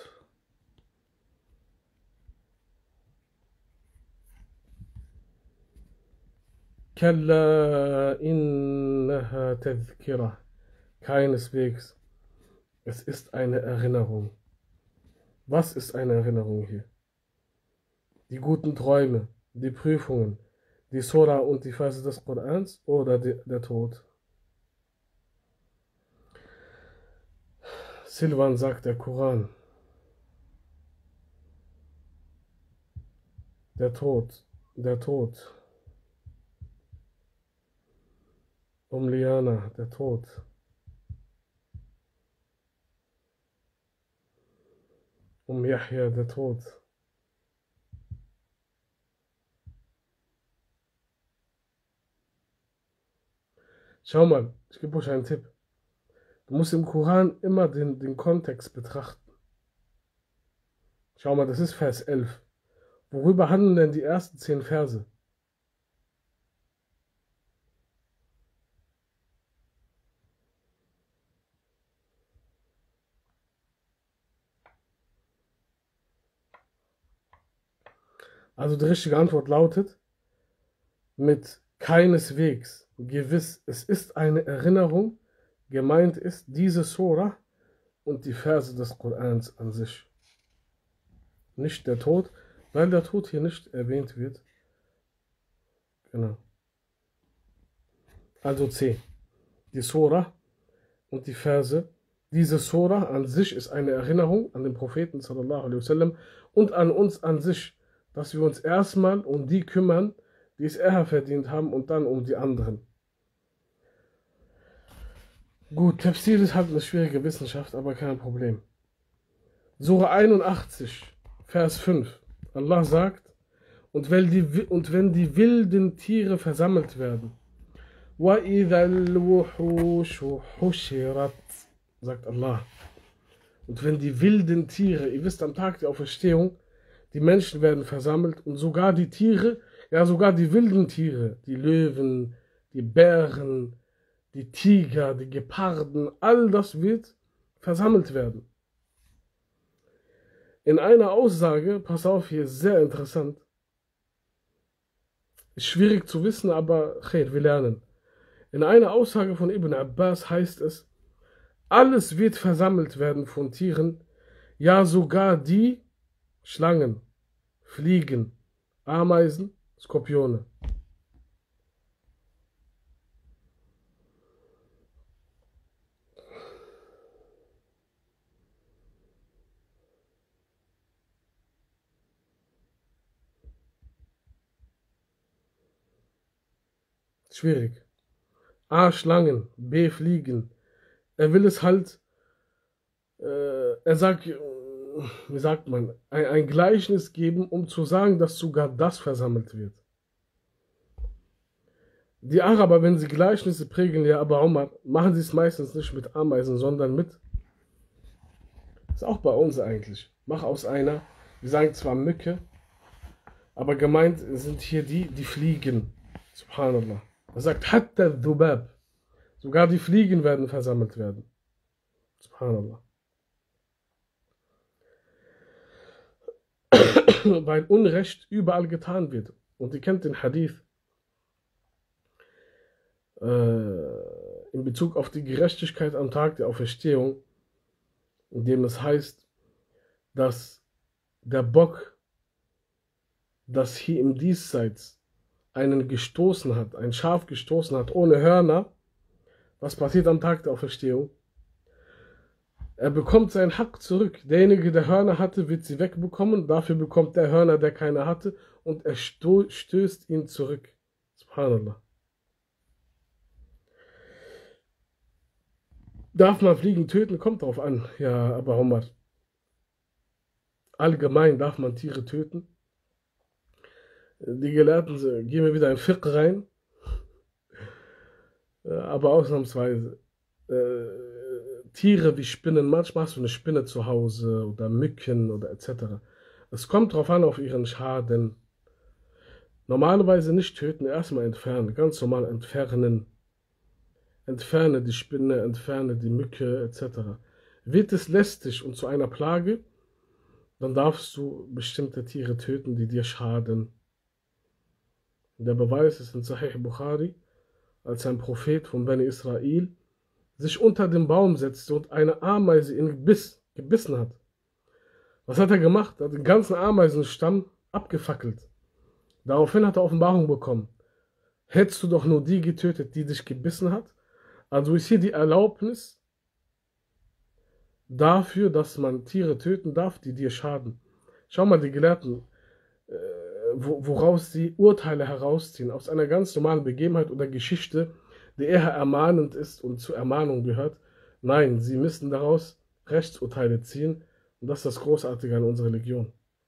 Kalla innaha tadhkira. Keineswegs. Es ist eine Erinnerung. Was ist eine Erinnerung hier? Die guten Träume, die Prüfungen, die Surah und die Verse des Korans oder der Tod? Silvan sagt der Koran. Der Tod. Liana, der Tod. Yahya, der Tod. Schau mal, ich gebe euch einen Tipp. Du musst im Koran immer den Kontext betrachten. Schau mal, das ist Vers 11. Worüber handeln denn die ersten 10 Verse? Also die richtige Antwort lautet, mit keineswegs, gewiss, es ist eine Erinnerung, gemeint ist diese Surah und die Verse des Korans an sich. Nicht der Tod, weil der Tod hier nicht erwähnt wird. Genau. Also C. Die Surah und die Verse. Diese Surah an sich ist eine Erinnerung an den Propheten sallallahu alaihi wasallam und an uns an sich, dass wir uns erstmal um die kümmern, die es eher verdient haben und dann um die anderen. Gut, Tafsir ist halt eine schwierige Wissenschaft, aber kein Problem. Sura 81, Vers 5. Allah sagt, und wenn die wilden Tiere versammelt werden, وَإِذَا الْوُحُوشُ حُشِرَتْ, sagt Allah. Und wenn die wilden Tiere, ihr wisst, am Tag der Auferstehung, die Menschen werden versammelt und sogar die Tiere, ja sogar die wilden Tiere, die Löwen, die Bären, die Tiger, die Geparden, all das wird versammelt werden. In einer Aussage, pass auf, hier ist sehr interessant, ist schwierig zu wissen, aber wir lernen. In einer Aussage von Ibn Abbas heißt es, alles wird versammelt werden von Tieren, ja sogar die Schlangen, Fliegen, Ameisen, Skorpione. Schwierig. A, Schlangen, B, Fliegen. Er will es halt, er sagt, wie sagt man, ein Gleichnis geben, um zu sagen, dass sogar das versammelt wird. Die Araber, wenn sie Gleichnisse prägen, ja, aber Omar, machen sie es meistens nicht mit Ameisen, sondern mit, ist auch bei uns eigentlich. Mach aus einer, wir sagen zwar Mücke, aber gemeint sind hier die fliegen. Subhanallah. Er sagt, hatta dhubab. Sogar die Fliegen werden versammelt werden. Subhanallah. Weil Unrecht überall getan wird. Und ihr kennt den Hadith in Bezug auf die Gerechtigkeit am Tag der Auferstehung, in dem es heißt, dass der Bock, das hier im Diesseits einen gestoßen hat, ein Schaf gestoßen hat, ohne Hörner, was passiert am Tag der Auferstehung? Er bekommt seinen Hack zurück. Derjenige, der Hörner hatte, wird sie wegbekommen. Dafür bekommt der Hörner, der keine hatte, und er stößt ihn zurück. Subhanallah. Darf man Fliegen töten? Kommt drauf an. Ja, aber Omar. Allgemein darf man Tiere töten. Die Gelehrten gehen mir wieder in Fiqh rein. Aber ausnahmsweise. Tiere wie Spinnen, manchmal hast du eine Spinne zu Hause oder Mücken oder etc. Es kommt drauf an, auf ihren Schaden. Normalerweise nicht töten, erstmal entfernen, ganz normal entfernen. Entferne die Spinne, entferne die Mücke etc. Wird es lästig und zu einer Plage, dann darfst du bestimmte Tiere töten, die dir schaden. Der Beweis ist in Sahih Bukhari, als ein Prophet von Bani Israel sich unter den Baum setzte und eine Ameise ihn gebissen hat. Was hat er gemacht? Er hat den ganzen Ameisenstamm abgefackelt. Daraufhin hat er Offenbarung bekommen. Hättest du doch nur die getötet, die dich gebissen hat? Also ist hier die Erlaubnis dafür, dass man Tiere töten darf, die dir schaden. Schau mal, die Gelehrten, woraus sie Urteile herausziehen, aus einer ganz normalen Begebenheit oder Geschichte, die eher ermahnend ist und zur Ermahnung gehört. Nein, sie müssen daraus Rechtsurteile ziehen. Und das ist das Großartige an unserer Religion.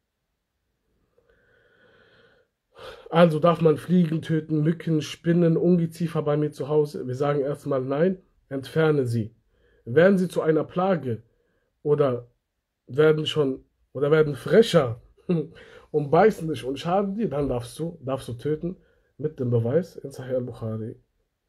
Also darf man Fliegen töten, Mücken, Spinnen, Ungeziefer bei mir zu Hause? Wir sagen erstmal nein, entferne sie. Werden sie zu einer Plage oder werden frecher und beißen dich und schaden dir, dann darfst du töten mit dem Beweis in Sahih al-Bukhari.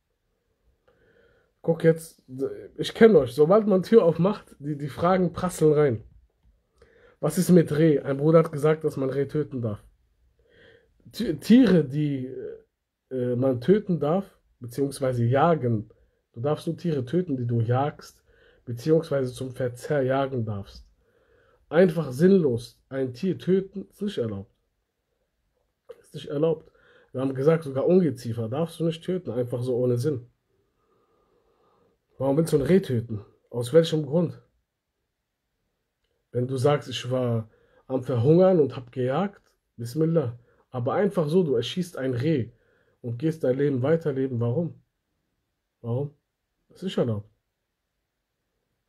Guck jetzt, ich kenne euch, sobald man Tür aufmacht, die Fragen prasseln rein. Was ist mit Reh? Ein Bruder hat gesagt, dass man Reh töten darf. Tiere, die man töten darf, beziehungsweise jagen. Du darfst nur Tiere töten, die du jagst, beziehungsweise zum Verzehr jagen darfst. Einfach sinnlos ein Tier töten, ist nicht erlaubt. Ist nicht erlaubt. Wir haben gesagt, sogar Ungeziefer darfst du nicht töten, einfach so ohne Sinn. Warum willst du ein Reh töten? Aus welchem Grund? Wenn du sagst, ich war am Verhungern und hab gejagt, Bismillah. Aber einfach so, du erschießt ein Reh und gehst dein Leben weiterleben. Warum? Warum? Das ist nicht erlaubt.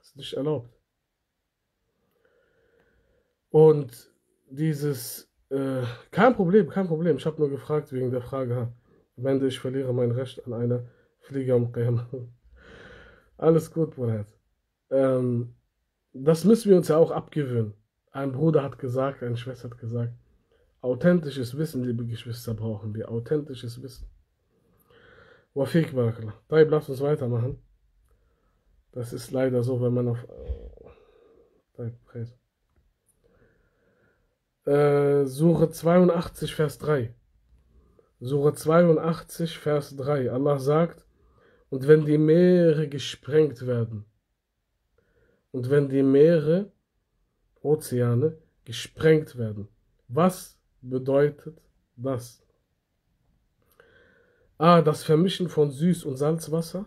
Ist nicht erlaubt. Und dieses, kein Problem, kein Problem. Ich habe nur gefragt wegen der Frage, am Ende ich verliere mein Recht an einer Fliege am Qiyamah. Alles gut, Bruder. Das müssen wir uns ja auch abgewöhnen. Ein Bruder hat gesagt, eine Schwester hat gesagt, authentisches Wissen, liebe Geschwister, brauchen wir. Authentisches Wissen. Wafik Barakallah. Taib, lass uns weitermachen. Das ist leider so, wenn man auf... Sure 82, Vers 3. Sure 82, Vers 3. Allah sagt, und wenn die Meere gesprengt werden, und wenn die Meere, Ozeane, gesprengt werden, was bedeutet das? A. Das Vermischen von Süß- und Salzwasser.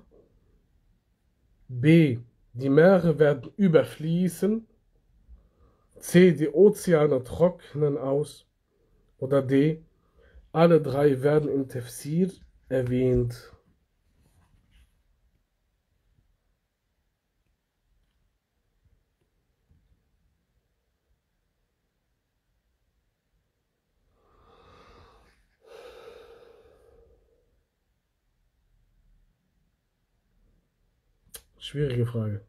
B. Die Meere werden überfließen. C. Die Ozeane trocknen aus. Oder D. Alle drei werden im Tafsir erwähnt. Schwierige Frage.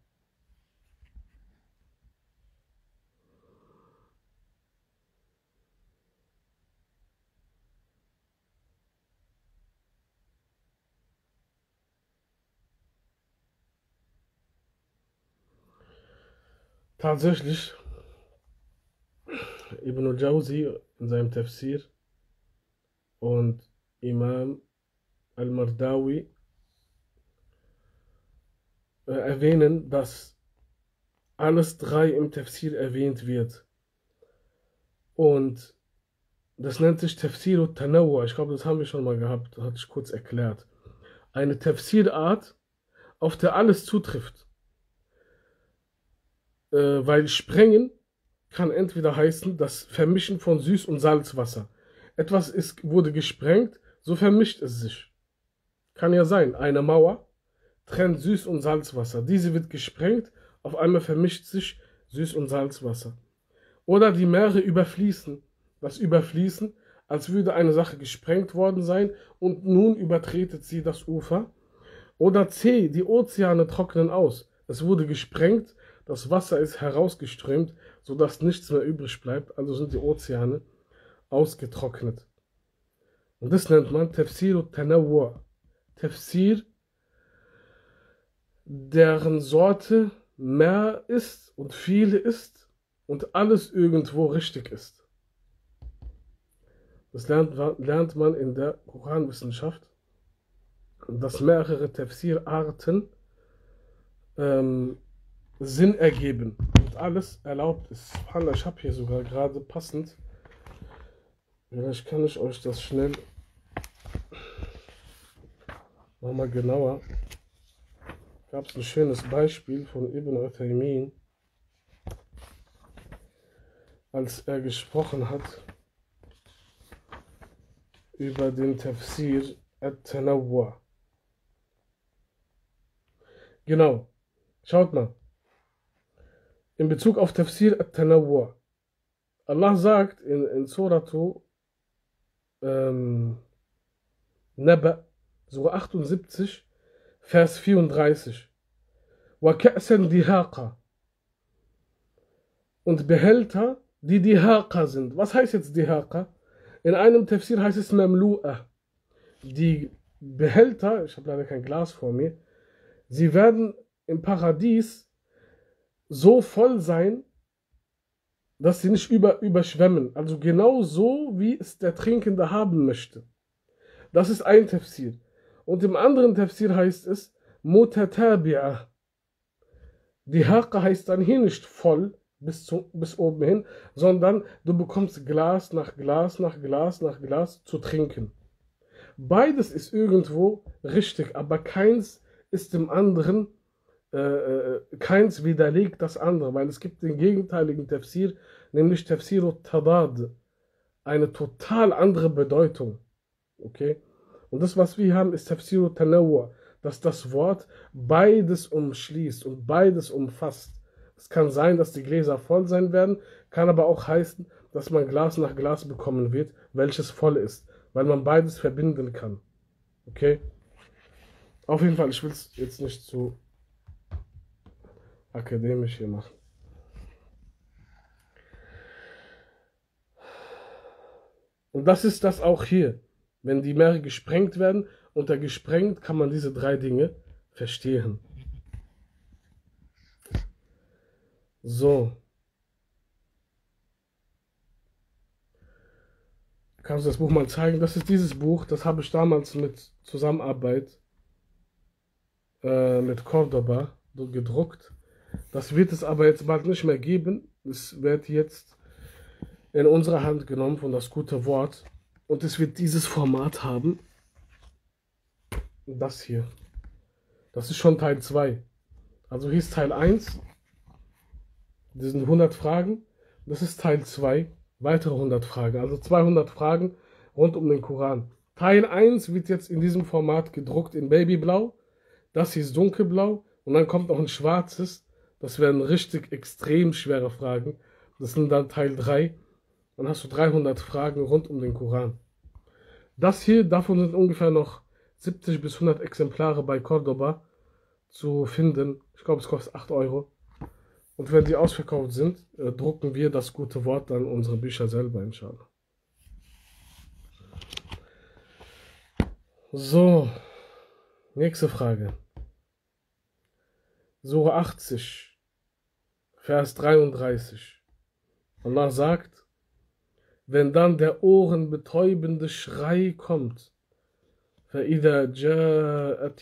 Tatsächlich, Ibn al-Jawzi in seinem Tafsir und Imam al-Mardawi erwähnen, dass alles drei im Tafsir erwähnt wird. Und das nennt sich Tafsir al-Tanawwu. Ich glaube, das haben wir schon mal gehabt, das hatte ich kurz erklärt. Eine Tafsirart, auf der alles zutrifft. Weil Sprengen kann entweder heißen, das Vermischen von Süß- und Salzwasser. Etwas wurde gesprengt, so vermischt es sich. Kann ja sein, eine Mauer trennt Süß- und Salzwasser. Diese wird gesprengt, auf einmal vermischt sich Süß- und Salzwasser. Oder die Meere überfließen. Das Überfließen, als würde eine Sache gesprengt worden sein und nun übertretet sie das Ufer. Oder C, die Ozeane trocknen aus. Es wurde gesprengt, das Wasser ist herausgeströmt, sodass nichts mehr übrig bleibt, also sind die Ozeane ausgetrocknet. Und das nennt man Tafsir al-Tanawwu. Tafsir, deren Sorte mehr ist und viele ist und alles irgendwo richtig ist. Das lernt man in der Koranwissenschaft, dass mehrere Tafsirarten Sinn ergeben und alles erlaubt ist. Ich habe hier sogar gerade passend, vielleicht kann ich euch das schnell nochmal genauer. Gab es ein schönes Beispiel von Ibn Uthaymin, als er gesprochen hat über den Tafsir al-Tanawwu. Genau, schaut mal. In Bezug auf Tafsir al-Tanawwu. Allah sagt in Suratu Naba, Surah 78, Vers 34. وَكَأْسًا دِهَاقًا. Und Behälter, die Dihaqa sind. Was heißt jetzt Dihaqa? In einem Tafsir heißt es Mamlu'a. Die Behälter, ich habe leider kein Glas vor mir, sie werden im Paradies so voll sein, dass sie nicht überschwemmen. Also genau so, wie es der Trinkende haben möchte. Das ist ein Tafsir. Und im anderen Tafsir heißt es Mutatabi'ah. Die Haqa heißt dann hier nicht voll bis oben hin, sondern du bekommst Glas nach Glas nach Glas nach Glas zu trinken. Beides ist irgendwo richtig, aber keins ist dem anderen, keins widerlegt das andere, weil es gibt den gegenteiligen Tafsir, nämlich Tafsir al-Tadad, eine total andere Bedeutung. Okay? Und das, was wir haben, ist Tafsir al-Tanawwu. dass das Wort beides umschließt und beides umfasst. Es kann sein, dass die Gläser voll sein werden, kann aber auch heißen, dass man Glas nach Glas bekommen wird, welches voll ist, weil man beides verbinden kann. Okay? Auf jeden Fall, ich will es jetzt nicht zu akademisch hier machen. Und das ist das auch hier. Wenn die Meere gesprengt werden, unter gesprengt kann man diese drei Dinge verstehen. So. Kannst du das Buch mal zeigen? Das ist dieses Buch, das habe ich damals mit Zusammenarbeit mit Cordoba gedruckt. Das wird es aber jetzt bald nicht mehr geben. Es wird jetzt in unserer Hand genommen von das gute Wort. Und es wird dieses Format haben. Das hier. Das ist schon Teil 2. Also hier ist Teil 1. Das sind 100 Fragen. Das ist Teil 2. Weitere 100 Fragen. Also 200 Fragen rund um den Koran. Teil 1 wird jetzt in diesem Format gedruckt in Babyblau. Das hier ist dunkelblau. Und dann kommt noch ein schwarzes. Das werden richtig extrem schwere Fragen. Das sind dann Teil 3. Dann hast du 300 Fragen rund um den Koran. Das hier, davon sind ungefähr noch 70 bis 100 Exemplare bei Cordoba zu finden. Ich glaube, es kostet 8 Euro. Und wenn die ausverkauft sind, drucken wir das gute Wort dann unsere Bücher selber, inshallah. So, nächste Frage. Sura 80, Vers 33. Allah sagt, wenn dann der ohrenbetäubende Schrei kommt, فَإِذَا جَاءَتِ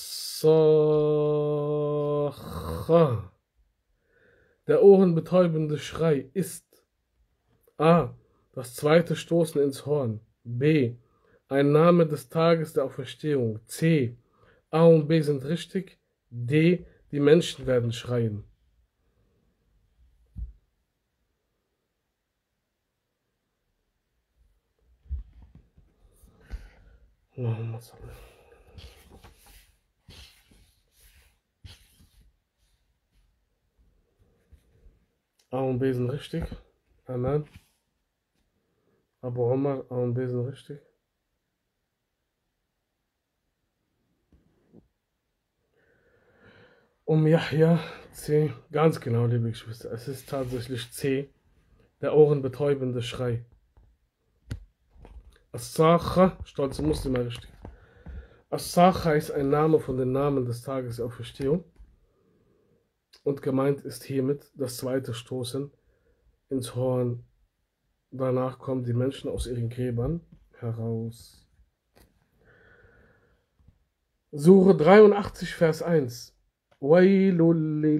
الصَّاخَّةُ. Der ohrenbetäubende Schrei ist a. das zweite Stoßen ins Horn, b. ein Name des Tages der Auferstehung, c. A und B sind richtig, d. die Menschen werden schreien. A und B sind richtig. Amen. Abu Omar, A und B sind richtig. Yahya, C. Ganz genau, liebe Geschwister. Es ist tatsächlich C. Der ohrenbetäubende Schrei. As-Sakha, stolze Muslime, richtig. As-Sakha ist ein Name von den Namen des Tages der Auferstehung. Und gemeint ist hiermit das zweite Stoßen ins Horn. Danach kommen die Menschen aus ihren Gräbern heraus. Sure 83, Vers 1. Wailul lil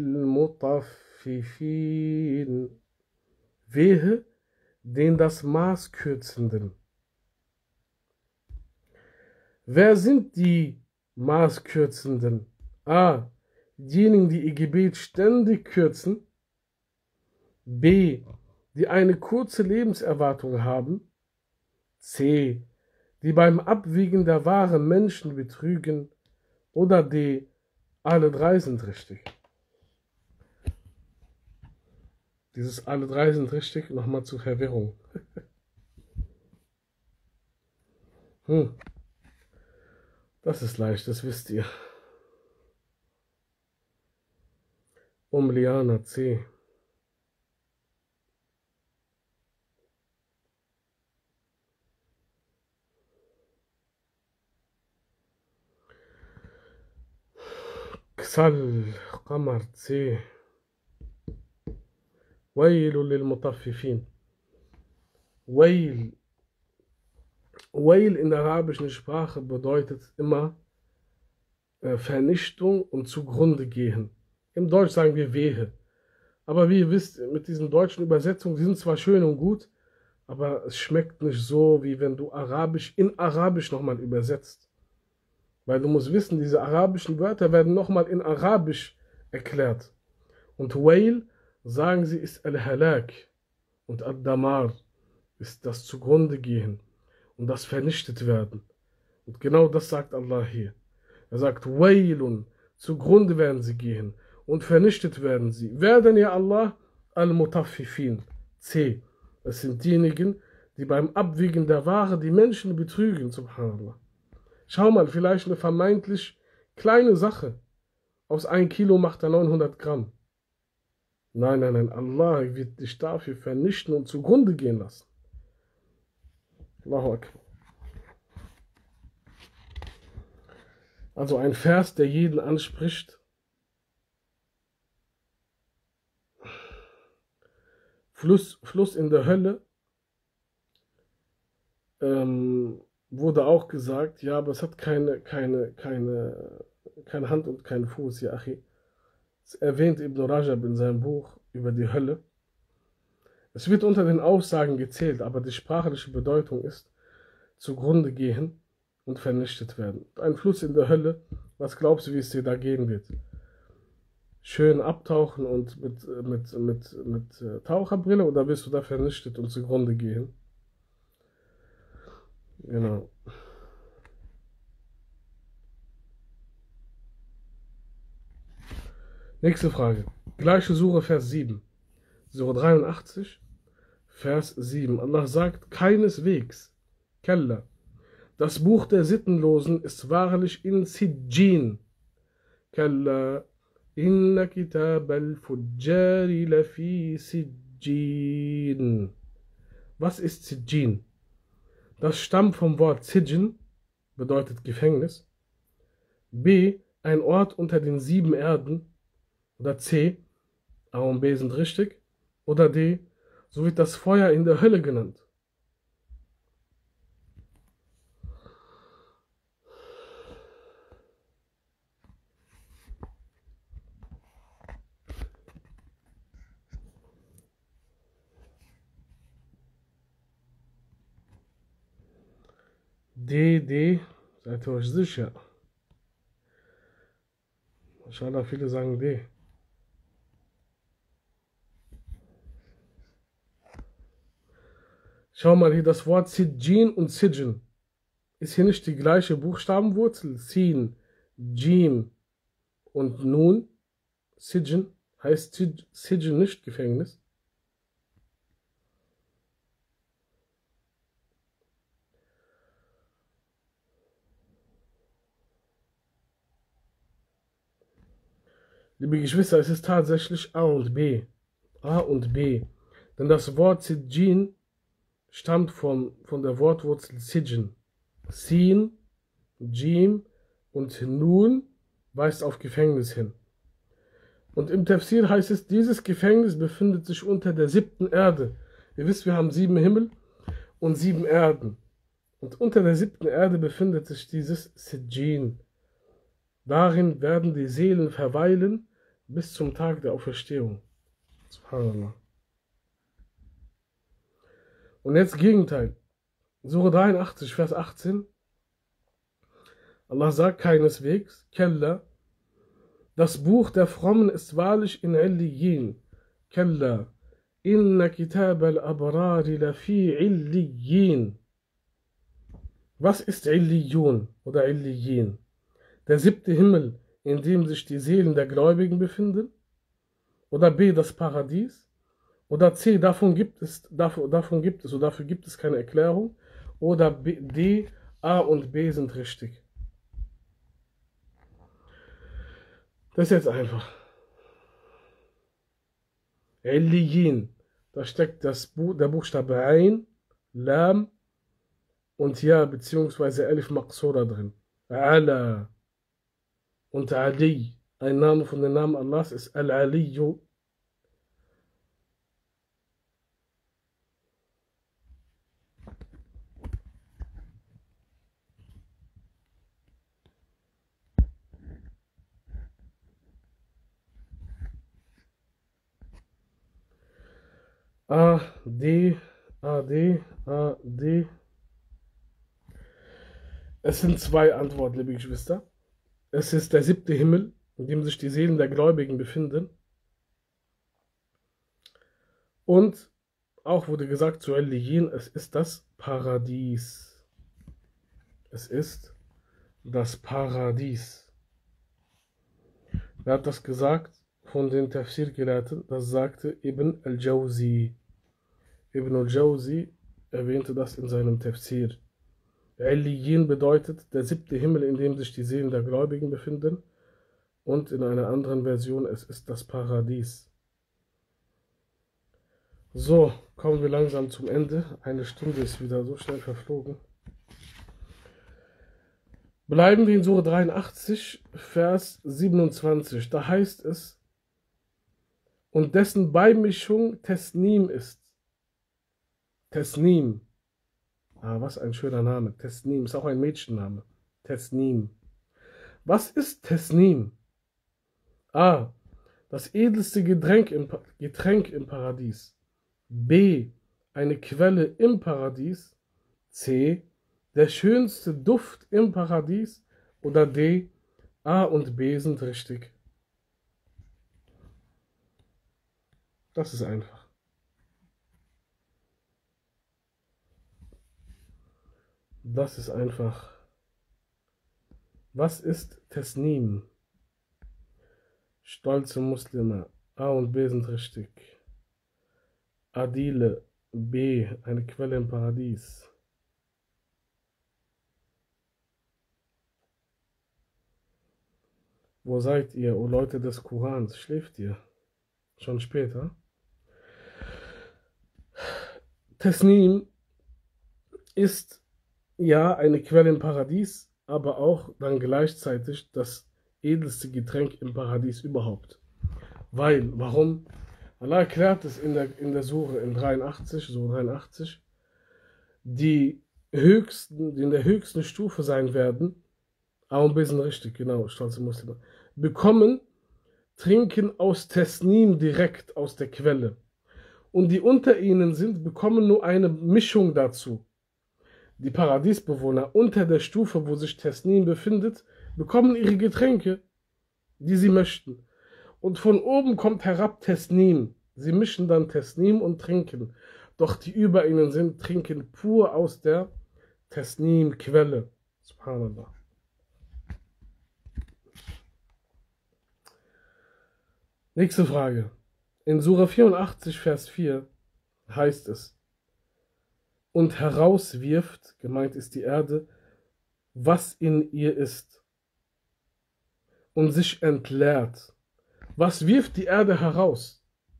Mutaffifin. Wehe den das Maß kürzenden. Wer sind die Maßkürzenden? A. Diejenigen, die ihr Gebet ständig kürzen. B. Die eine kurze Lebenserwartung haben. C. Die beim Abwiegen der Ware Menschen betrügen. Oder D. Alle drei sind richtig. Dieses alle drei sind richtig, nochmal zur Verwirrung. Das ist leicht, das wisst ihr. Liana C. Xal Qamar C. Wail lil Mutaffifin. Wail in der arabischen Sprache bedeutet immer Vernichtung und zugrunde gehen. Im Deutsch sagen wir Wehe. Aber wie ihr wisst, mit diesen deutschen Übersetzungen, die sind zwar schön und gut, aber es schmeckt nicht so, wie wenn du Arabisch in Arabisch nochmal übersetzt. Weil du musst wissen, diese arabischen Wörter werden nochmal in Arabisch erklärt. Und Wail, sagen sie, ist Al-Halak. Und Ad-Damar ist das zugrunde gehen und das vernichtet werden. Und genau das sagt Allah hier. Er sagt, Wailun, zugrunde werden sie gehen und vernichtet werden sie. Wer denn, ja Allah? Al-Mutaffifin. C. Es sind diejenigen, die beim Abwiegen der Ware die Menschen betrügen, subhanallah. Schau mal, vielleicht eine vermeintlich kleine Sache. Aus 1 Kilo macht er 900 Gramm. Nein, nein, nein, Allah wird dich dafür vernichten und zugrunde gehen lassen. Allahu Akbar. Also ein Vers, der jeden anspricht. Fluss in der Hölle. Wurde auch gesagt, ja, aber es hat keine Hand und keinen Fuß, ja, Achi. Es erwähnt Ibn Rajab in seinem Buch über die Hölle. Es wird unter den Aussagen gezählt, aber die sprachliche Bedeutung ist zugrunde gehen und vernichtet werden. Ein Fluss in der Hölle, was glaubst du, wie es dir da gehen wird? Schön abtauchen und mit Taucherbrille oder wirst du da vernichtet und zugrunde gehen? Genau. Nächste Frage. Gleiche Sure, Vers 7. Sure 83, Vers 7. Allah sagt, keineswegs, Kalla, das Buch der Sittenlosen ist wahrlich in Sijjin. Kalla, inna kitab al-Fujjari lafi Sijjin. Was ist Sijjin? Das stammt vom Wort Sijin, bedeutet Gefängnis. B, ein Ort unter den 7 Erden. Oder C, A und B sind richtig. Oder D, so wird das Feuer in der Hölle genannt. D, seid ihr euch sicher? Inshallah, viele sagen D. Schau mal hier, das Wort Sijjin und Sijin. Ist hier nicht die gleiche Buchstabenwurzel? Sin, Jim und Nun. Sijin heißt Sijin nicht Gefängnis. Liebe Geschwister, es ist tatsächlich A und B. A und B. Denn das Wort Sijjin stammt von der Wortwurzel Sijin. Sin, Jim und Nun weist auf Gefängnis hin. Und im Tafsir heißt es, dieses Gefängnis befindet sich unter der 7. Erde. Ihr wisst, wir haben 7 Himmel und 7 Erden. Und unter der 7. Erde befindet sich dieses Sijjin. Darin werden die Seelen verweilen bis zum Tag der Auferstehung. Subhanallah. Und jetzt Gegenteil. Sure 83, Vers 18. Allah sagt keineswegs, Kalla, das Buch der Frommen ist wahrlich in Illiyin. Kalla, inna kitab al-abrari lafi Illiyin. Was ist Illiyun oder Illiyin? Der 7. Himmel, in dem sich die Seelen der Gläubigen befinden? Oder B, das Paradies? Oder C, dafür gibt es keine Erklärung? Oder B, D, A und B sind richtig. Das ist jetzt einfach. Illiyin, da steckt der Buchstabe Ein, Lam und Ja bzw. Alif Maqsura drin. Ala und Ali. Ein Name von den Namen Allahs ist Al-Aliyu. A, D, A, D, A, D. Es sind 2 Antworten, liebe Geschwister. Es ist der 7. Himmel, in dem sich die Seelen der Gläubigen befinden. Und auch wurde gesagt zu Illiyin, es ist das Paradies. Es ist das Paradies. Wer hat das gesagt? Von den Tafsir-Gelehrten, das sagte Ibn al-Jawzi. Ibn al-Jawzi erwähnte das in seinem Tafsir. Illiyin bedeutet der 7. Himmel, in dem sich die Seelen der Gläubigen befinden. Und in einer anderen Version, es ist das Paradies. So, kommen wir langsam zum Ende. Eine Stunde ist wieder so schnell verflogen. Bleiben wir in Sure 83, Vers 27. Da heißt es, und dessen Beimischung Tesnim ist. Tesnim. Ah, was ein schöner Name. Tesnim ist auch ein Mädchenname. Tesnim. Was ist Tesnim? A. Das edelste Getränk im Paradies. B. Eine Quelle im Paradies. C. Der schönste Duft im Paradies. Oder D. A und B sind richtig. Das ist einfach. Das ist einfach. Was ist Tesnim? Stolze Muslime. A und B sind richtig. Adile. B. Eine Quelle im Paradies. Wo seid ihr, o Leute des Korans? Schläft ihr? Schon später? Tesnim ist ja eine Quelle im Paradies, aber auch dann gleichzeitig das edelste Getränk im Paradies überhaupt. Weil, warum? Allah erklärt es in der Sure in 83, Sure 83, die in der höchsten Stufe sein werden, aber ein bisschen richtig, genau, stolze Muslime, bekommen, trinken aus Tesnim direkt aus der Quelle. Und die unter ihnen sind, bekommen nur eine Mischung dazu. Die Paradiesbewohner unter der Stufe, wo sich Tesnim befindet, bekommen ihre Getränke, die sie möchten. Und von oben kommt herab Tesnim. Sie mischen dann Tesnim und trinken. Doch die über ihnen sind, trinken pur aus der Tesnim-Quelle. Subhanallah. Nächste Frage. In Sura 84, Vers 4 heißt es, und herauswirft, gemeint ist die Erde, was in ihr ist, und sich entleert. Was wirft die Erde heraus?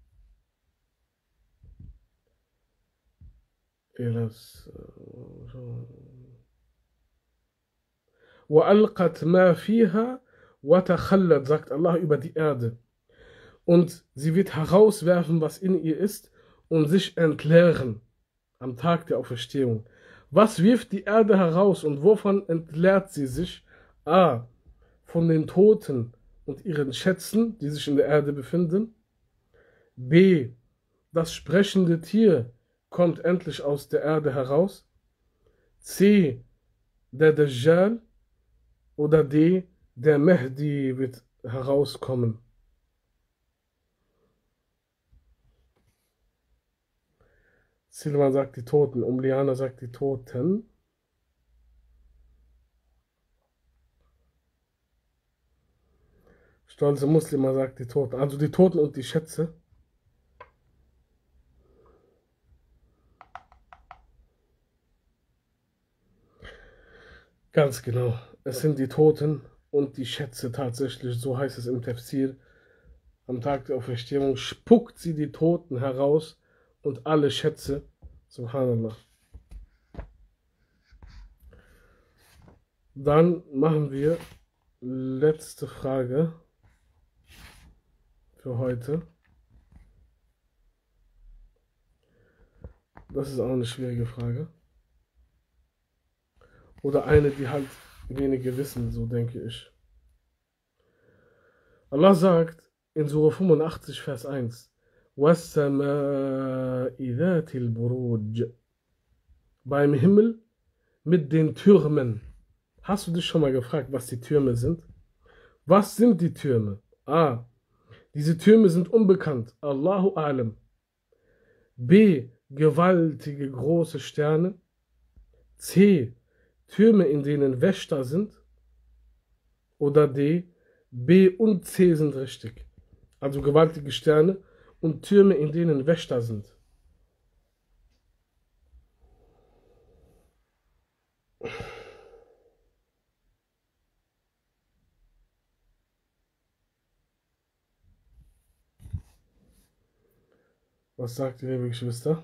وَأَلْقَتْ مَا فِيهَا وَتَخَلَّتْ, sagt Allah über die Erde. Und sie wird herauswerfen, was in ihr ist, und sich entleeren am Tag der Auferstehung. Was wirft die Erde heraus und wovon entleert sie sich? A. Von den Toten und ihren Schätzen, die sich in der Erde befinden. B. Das sprechende Tier kommt endlich aus der Erde heraus. C. Der Dajjal. Oder D. Der Mehdi wird herauskommen. Silvan sagt die Toten, Umliana sagt die Toten. Stolze Muslima sagt die Toten. Also die Toten und die Schätze. Ganz genau. Es sind die Toten und die Schätze tatsächlich. So heißt es im Tafsir. Am Tag der Auferstehung spuckt sie die Toten heraus und alle Schätze. Subhanallah. Dann machen wir letzte Frage für heute. Das ist auch eine schwierige Frage. Oder eine, die halt wenige wissen, so denke ich. Allah sagt in Surah 85, Vers 1, وَالسَّمَاءِ ذَاتِ الْبُرُوجِ, beim Himmel mit den Türmen. Hast du dich schon mal gefragt, was die Türme sind? Was sind die Türme? A. Diese Türme sind unbekannt. Allahu Alam. B. Gewaltige große Sterne. C. Türme, in denen Wächter sind. Oder D. B und C sind richtig. Also gewaltige Sterne und Türme, in denen Wächter sind. Was sagt ihr, liebe Geschwister?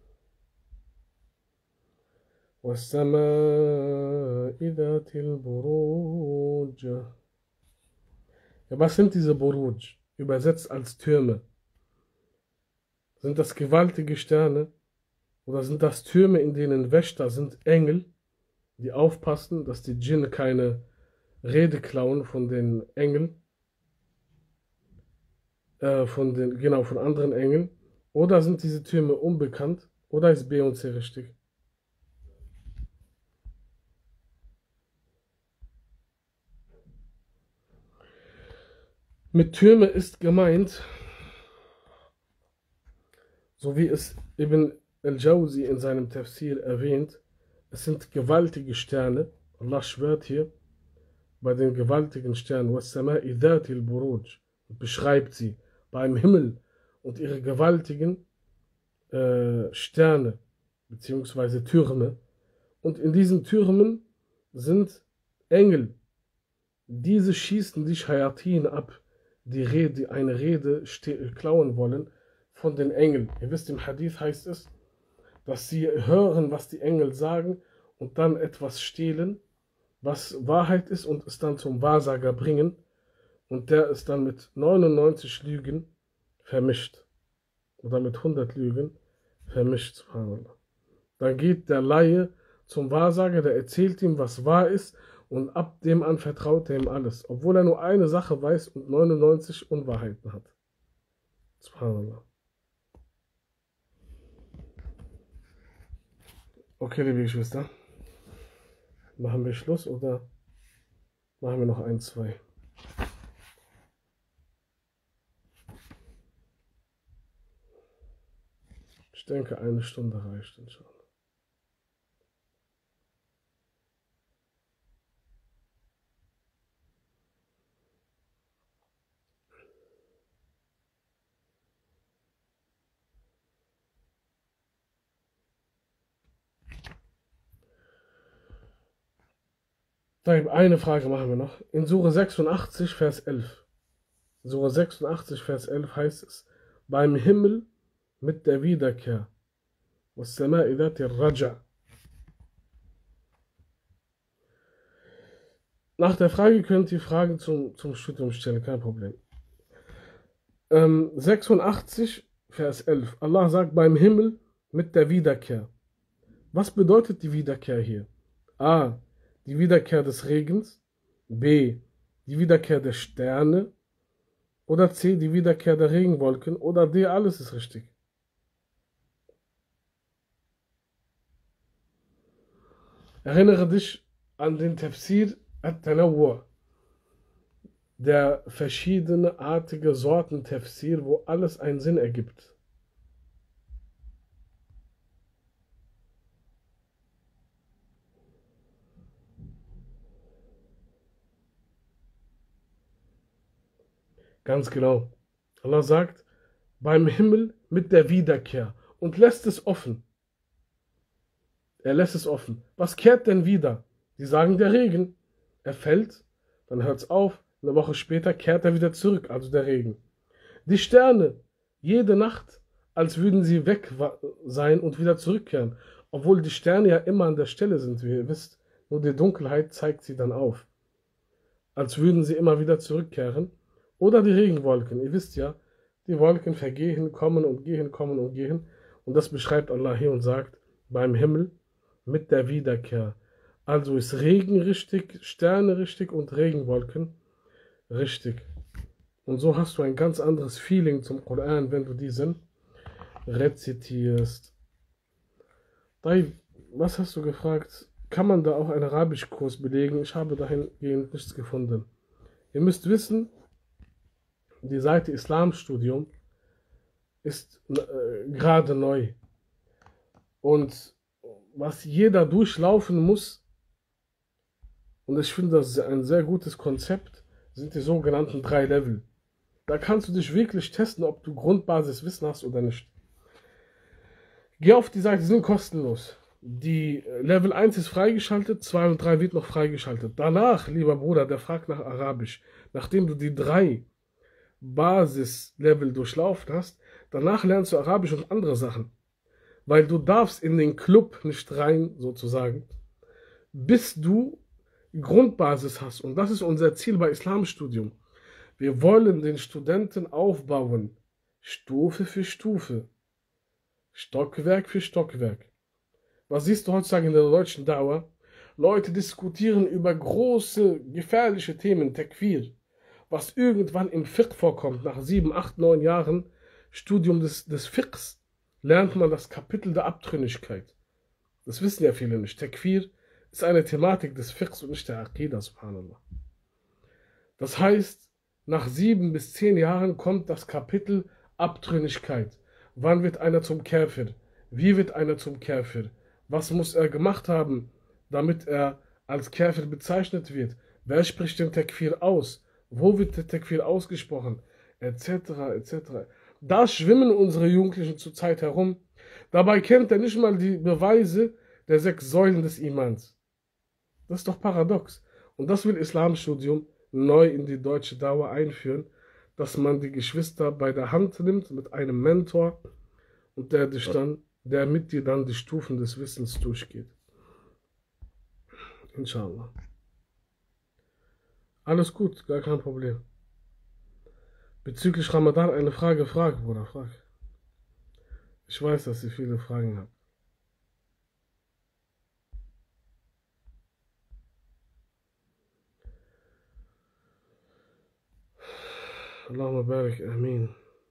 وَالسَّمَاءِ ذَاتِ الْبُرُوجِ. Ja, was sind diese Buruj? Übersetzt als Türme. Sind das gewaltige Sterne oder sind das Türme, in denen Wächter sind, Engel, die aufpassen, dass die Djinn keine Rede klauen von den Engeln, von anderen Engeln? Oder sind diese Türme unbekannt? Oder ist B und C richtig? Mit Türme ist gemeint, so wie es Ibn al-Jawzi in seinem Tafsir erwähnt, es sind gewaltige Sterne. Allah schwört hier bei den gewaltigen Sternen, وَالسَّمَاءِ ذَاتِ الْبُرُوجِ, und beschreibt sie beim Himmel und ihre gewaltigen Sterne bzw. Türme. Und in diesen Türmen sind Engel. Diese schießen die Shayatin ab, die eine Rede klauen wollen von den Engeln. Ihr wisst, im Hadith heißt es, dass sie hören, was die Engel sagen und dann etwas stehlen, was Wahrheit ist und es dann zum Wahrsager bringen und der ist dann mit 99 Lügen vermischt oder mit 100 Lügen vermischt. Subhanallah. Dann geht der Laie zum Wahrsager, der erzählt ihm, was wahr ist und ab dem an vertraut er ihm alles, obwohl er nur eine Sache weiß und 99 Unwahrheiten hat. Subhanallah. Okay, liebe Geschwister, machen wir Schluss oder machen wir noch ein, zwei? Ich denke, eine Stunde reicht inshallah. Eine Frage machen wir noch. In Sure 86, Vers 11. Sure 86, Vers 11 heißt es, beim Himmel mit der Wiederkehr. وَالسَّمَاءِ ذَاتِ الرَّجْعِ. Nach der Frage könnt ihr Fragen zum Studium stellen, kein Problem. 86, Vers 11. Allah sagt beim Himmel mit der Wiederkehr. Was bedeutet die Wiederkehr hier? A. Die Wiederkehr des Regens. B. Die Wiederkehr der Sterne. Oder C. Die Wiederkehr der Regenwolken. Oder D. Alles ist richtig. Erinnere dich an den Tafsir At-Tanawwu', der verschiedenartige Sorten Tafsir, wo alles einen Sinn ergibt. Ganz genau. Allah sagt, beim Himmel mit der Wiederkehr und lässt es offen. Er lässt es offen. Was kehrt denn wieder? Die sagen der Regen. Er fällt, dann hört es auf. Eine Woche später kehrt er wieder zurück, also der Regen. Die Sterne, jede Nacht, als würden sie weg sein und wieder zurückkehren. Obwohl die Sterne ja immer an der Stelle sind, wie ihr wisst. Nur die Dunkelheit zeigt sie dann auf. Als würden sie immer wieder zurückkehren. Oder die Regenwolken. Ihr wisst ja, die Wolken vergehen, kommen und gehen, kommen und gehen. Und das beschreibt Allah hier und sagt, beim Himmel mit der Wiederkehr. Also ist Regen richtig, Sterne richtig und Regenwolken richtig. Und so hast du ein ganz anderes Feeling zum Koran, wenn du diesen rezitierst. Was hast du gefragt? Kann man da auch einen Arabischkurs belegen? Ich habe dahingehend nichts gefunden. Ihr müsst wissen, die Seite Islamstudium ist gerade neu. Und was jeder durchlaufen muss, und ich finde, das ist ein sehr gutes Konzept, sind die sogenannten 3 Level. Da kannst du dich wirklich testen, ob du Grundbasiswissen hast oder nicht. Geh auf die Seite, die sind kostenlos. Die Level 1 ist freigeschaltet, 2 und 3 wird noch freigeschaltet. Danach, lieber Bruder, der fragt nach Arabisch. Nachdem du die 3 Basislevel durchlaufen hast, danach lernst du Arabisch und andere Sachen. Weil du darfst in den Club nicht rein, sozusagen, bis du Grundbasis hast. Und das ist unser Ziel bei Islamstudium. Wir wollen den Studenten aufbauen, Stufe für Stufe, Stockwerk für Stockwerk. Was siehst du heutzutage in der deutschen Dauer? Leute diskutieren über große, gefährliche Themen, Tekfir, was irgendwann im Fiqh vorkommt. Nach 7, 8, 9 Jahren Studium des Fiqhs lernt man das Kapitel der Abtrünnigkeit. Das wissen ja viele nicht. Tekfir ist eine Thematik des Fiqhs und nicht der Aqidah, subhanallah. Das heißt, nach 7 bis 10 Jahren kommt das Kapitel Abtrünnigkeit. Wann wird einer zum Kafir? Wie wird einer zum Kafir? Was muss er gemacht haben, damit er als Kafir bezeichnet wird? Wer spricht den Tekfir aus? Wo wird der Tekfir ausgesprochen? Etc. etc. Da schwimmen unsere Jugendlichen zurzeit herum. Dabei kennt er nicht mal die Beweise der 6 Säulen des Imans. Das ist doch paradox. Und das will Islamstudium neu in die deutsche Dauer einführen, dass man die Geschwister bei der Hand nimmt mit einem Mentor und der mit dir dann die Stufen des Wissens durchgeht. Inshallah. Alles gut, gar kein Problem. Bezüglich Ramadan eine Frage, frag, Bruder, frag. Ich weiß, dass ihr viele Fragen habt. Allahumma barik, amin.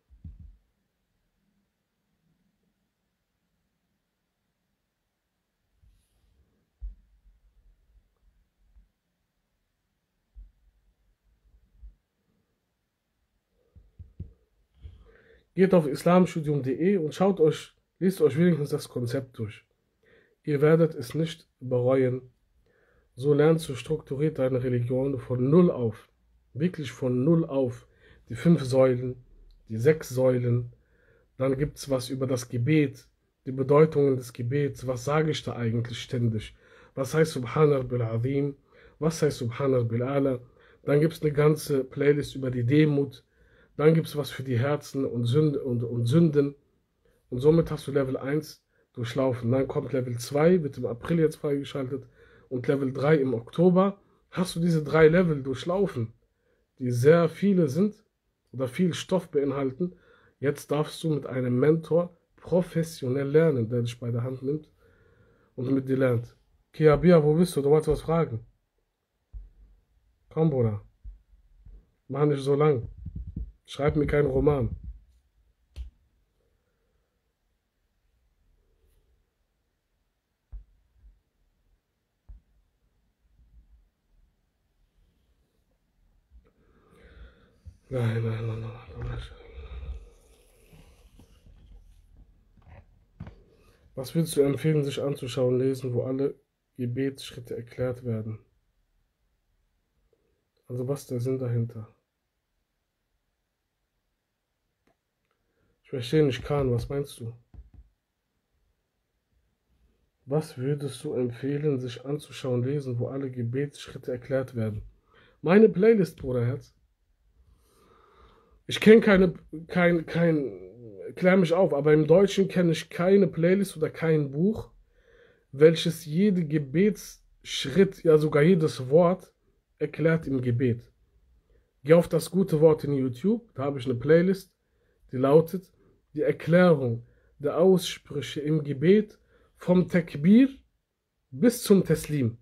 Geht auf islamstudium.de und lest euch wenigstens das Konzept durch. Ihr werdet es nicht bereuen. So lernst du strukturiert deine Religion von null auf. Wirklich von null auf. Die 5 Säulen, die 6 Säulen. Dann gibt es was über das Gebet, die Bedeutungen des Gebets. Was sage ich da eigentlich ständig? Was heißt Subhana Rabbil Azim? Was heißt Subhana Rabbil Ala? Dann gibt es eine ganze Playlist über die Demut. Dann gibt es was für die Herzen und Sünden. Und somit hast du Level 1 durchlaufen. Dann kommt Level 2, wird im April jetzt freigeschaltet. Und Level 3 im Oktober. Hast du diese 3 Level durchlaufen, die sehr viele sind oder viel Stoff beinhalten. Jetzt darfst du mit einem Mentor professionell lernen, der dich bei der Hand nimmt und mit dir lernt. Kiabia, wo bist du? Du wolltest was fragen. Komm, Bruder. Mach nicht so lang. Schreib mir keinen Roman. Nein. Was würdest du empfehlen, sich anzuschauen, lesen, wo alle Gebetsschritte erklärt werden? Also was ist der Sinn dahinter? Ich verstehe nicht, Kahn, was meinst du? Was würdest du empfehlen, sich anzuschauen, lesen, wo alle Gebetsschritte erklärt werden? Meine Playlist, Bruderherz. Ich kenne klär mich auf, aber im Deutschen kenne ich keine Playlist oder kein Buch, welches jede Gebetsschritt, ja sogar jedes Wort erklärt im Gebet. Geh auf das gute Wort in YouTube, da habe ich eine Playlist, die lautet die Erklärung der Aussprüche im Gebet vom Takbir bis zum Teslim.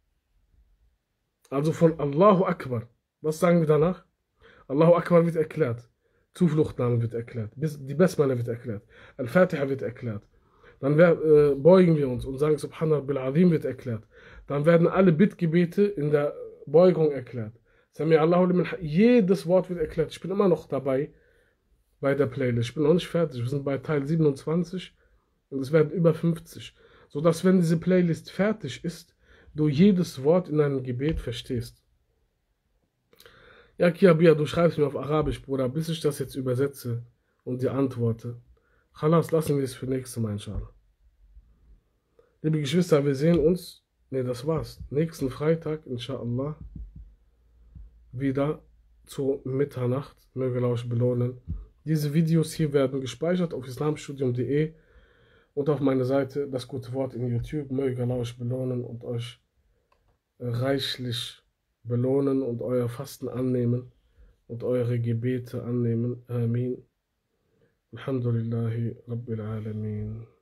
Also von Allahu Akbar. Was sagen wir danach? Allahu Akbar wird erklärt. Zufluchtnahme wird erklärt. Die Basmala wird erklärt. Al-Fatiha wird erklärt. Dann beugen wir uns und sagen Subhana Rabbil Azim wird erklärt. Dann werden alle Bittgebete in der Beugung erklärt. Jedes Wort wird erklärt. Ich bin immer noch dabei bei der Playlist. Ich bin noch nicht fertig. Wir sind bei Teil 27 und es werden über 50. Sodass, wenn diese Playlist fertig ist, du jedes Wort in einem Gebet verstehst. Ja, Kiabia, du schreibst mir auf Arabisch, Bruder, bis ich das jetzt übersetze und dir antworte. Khalas, lassen wir es für nächstes Mal, inshallah. Liebe Geschwister, wir sehen uns, ne, das war's, nächsten Freitag, inshallah, wieder zur Mitternacht. Möge Allah euch belohnen. Diese Videos hier werden gespeichert auf islamstudium.de und auf meiner Seite das gute Wort in YouTube. Möge Allah euch belohnen und euch reichlich belohnen und euer Fasten annehmen und eure Gebete annehmen. Amin. Alhamdulillahi Rabbil Alamin.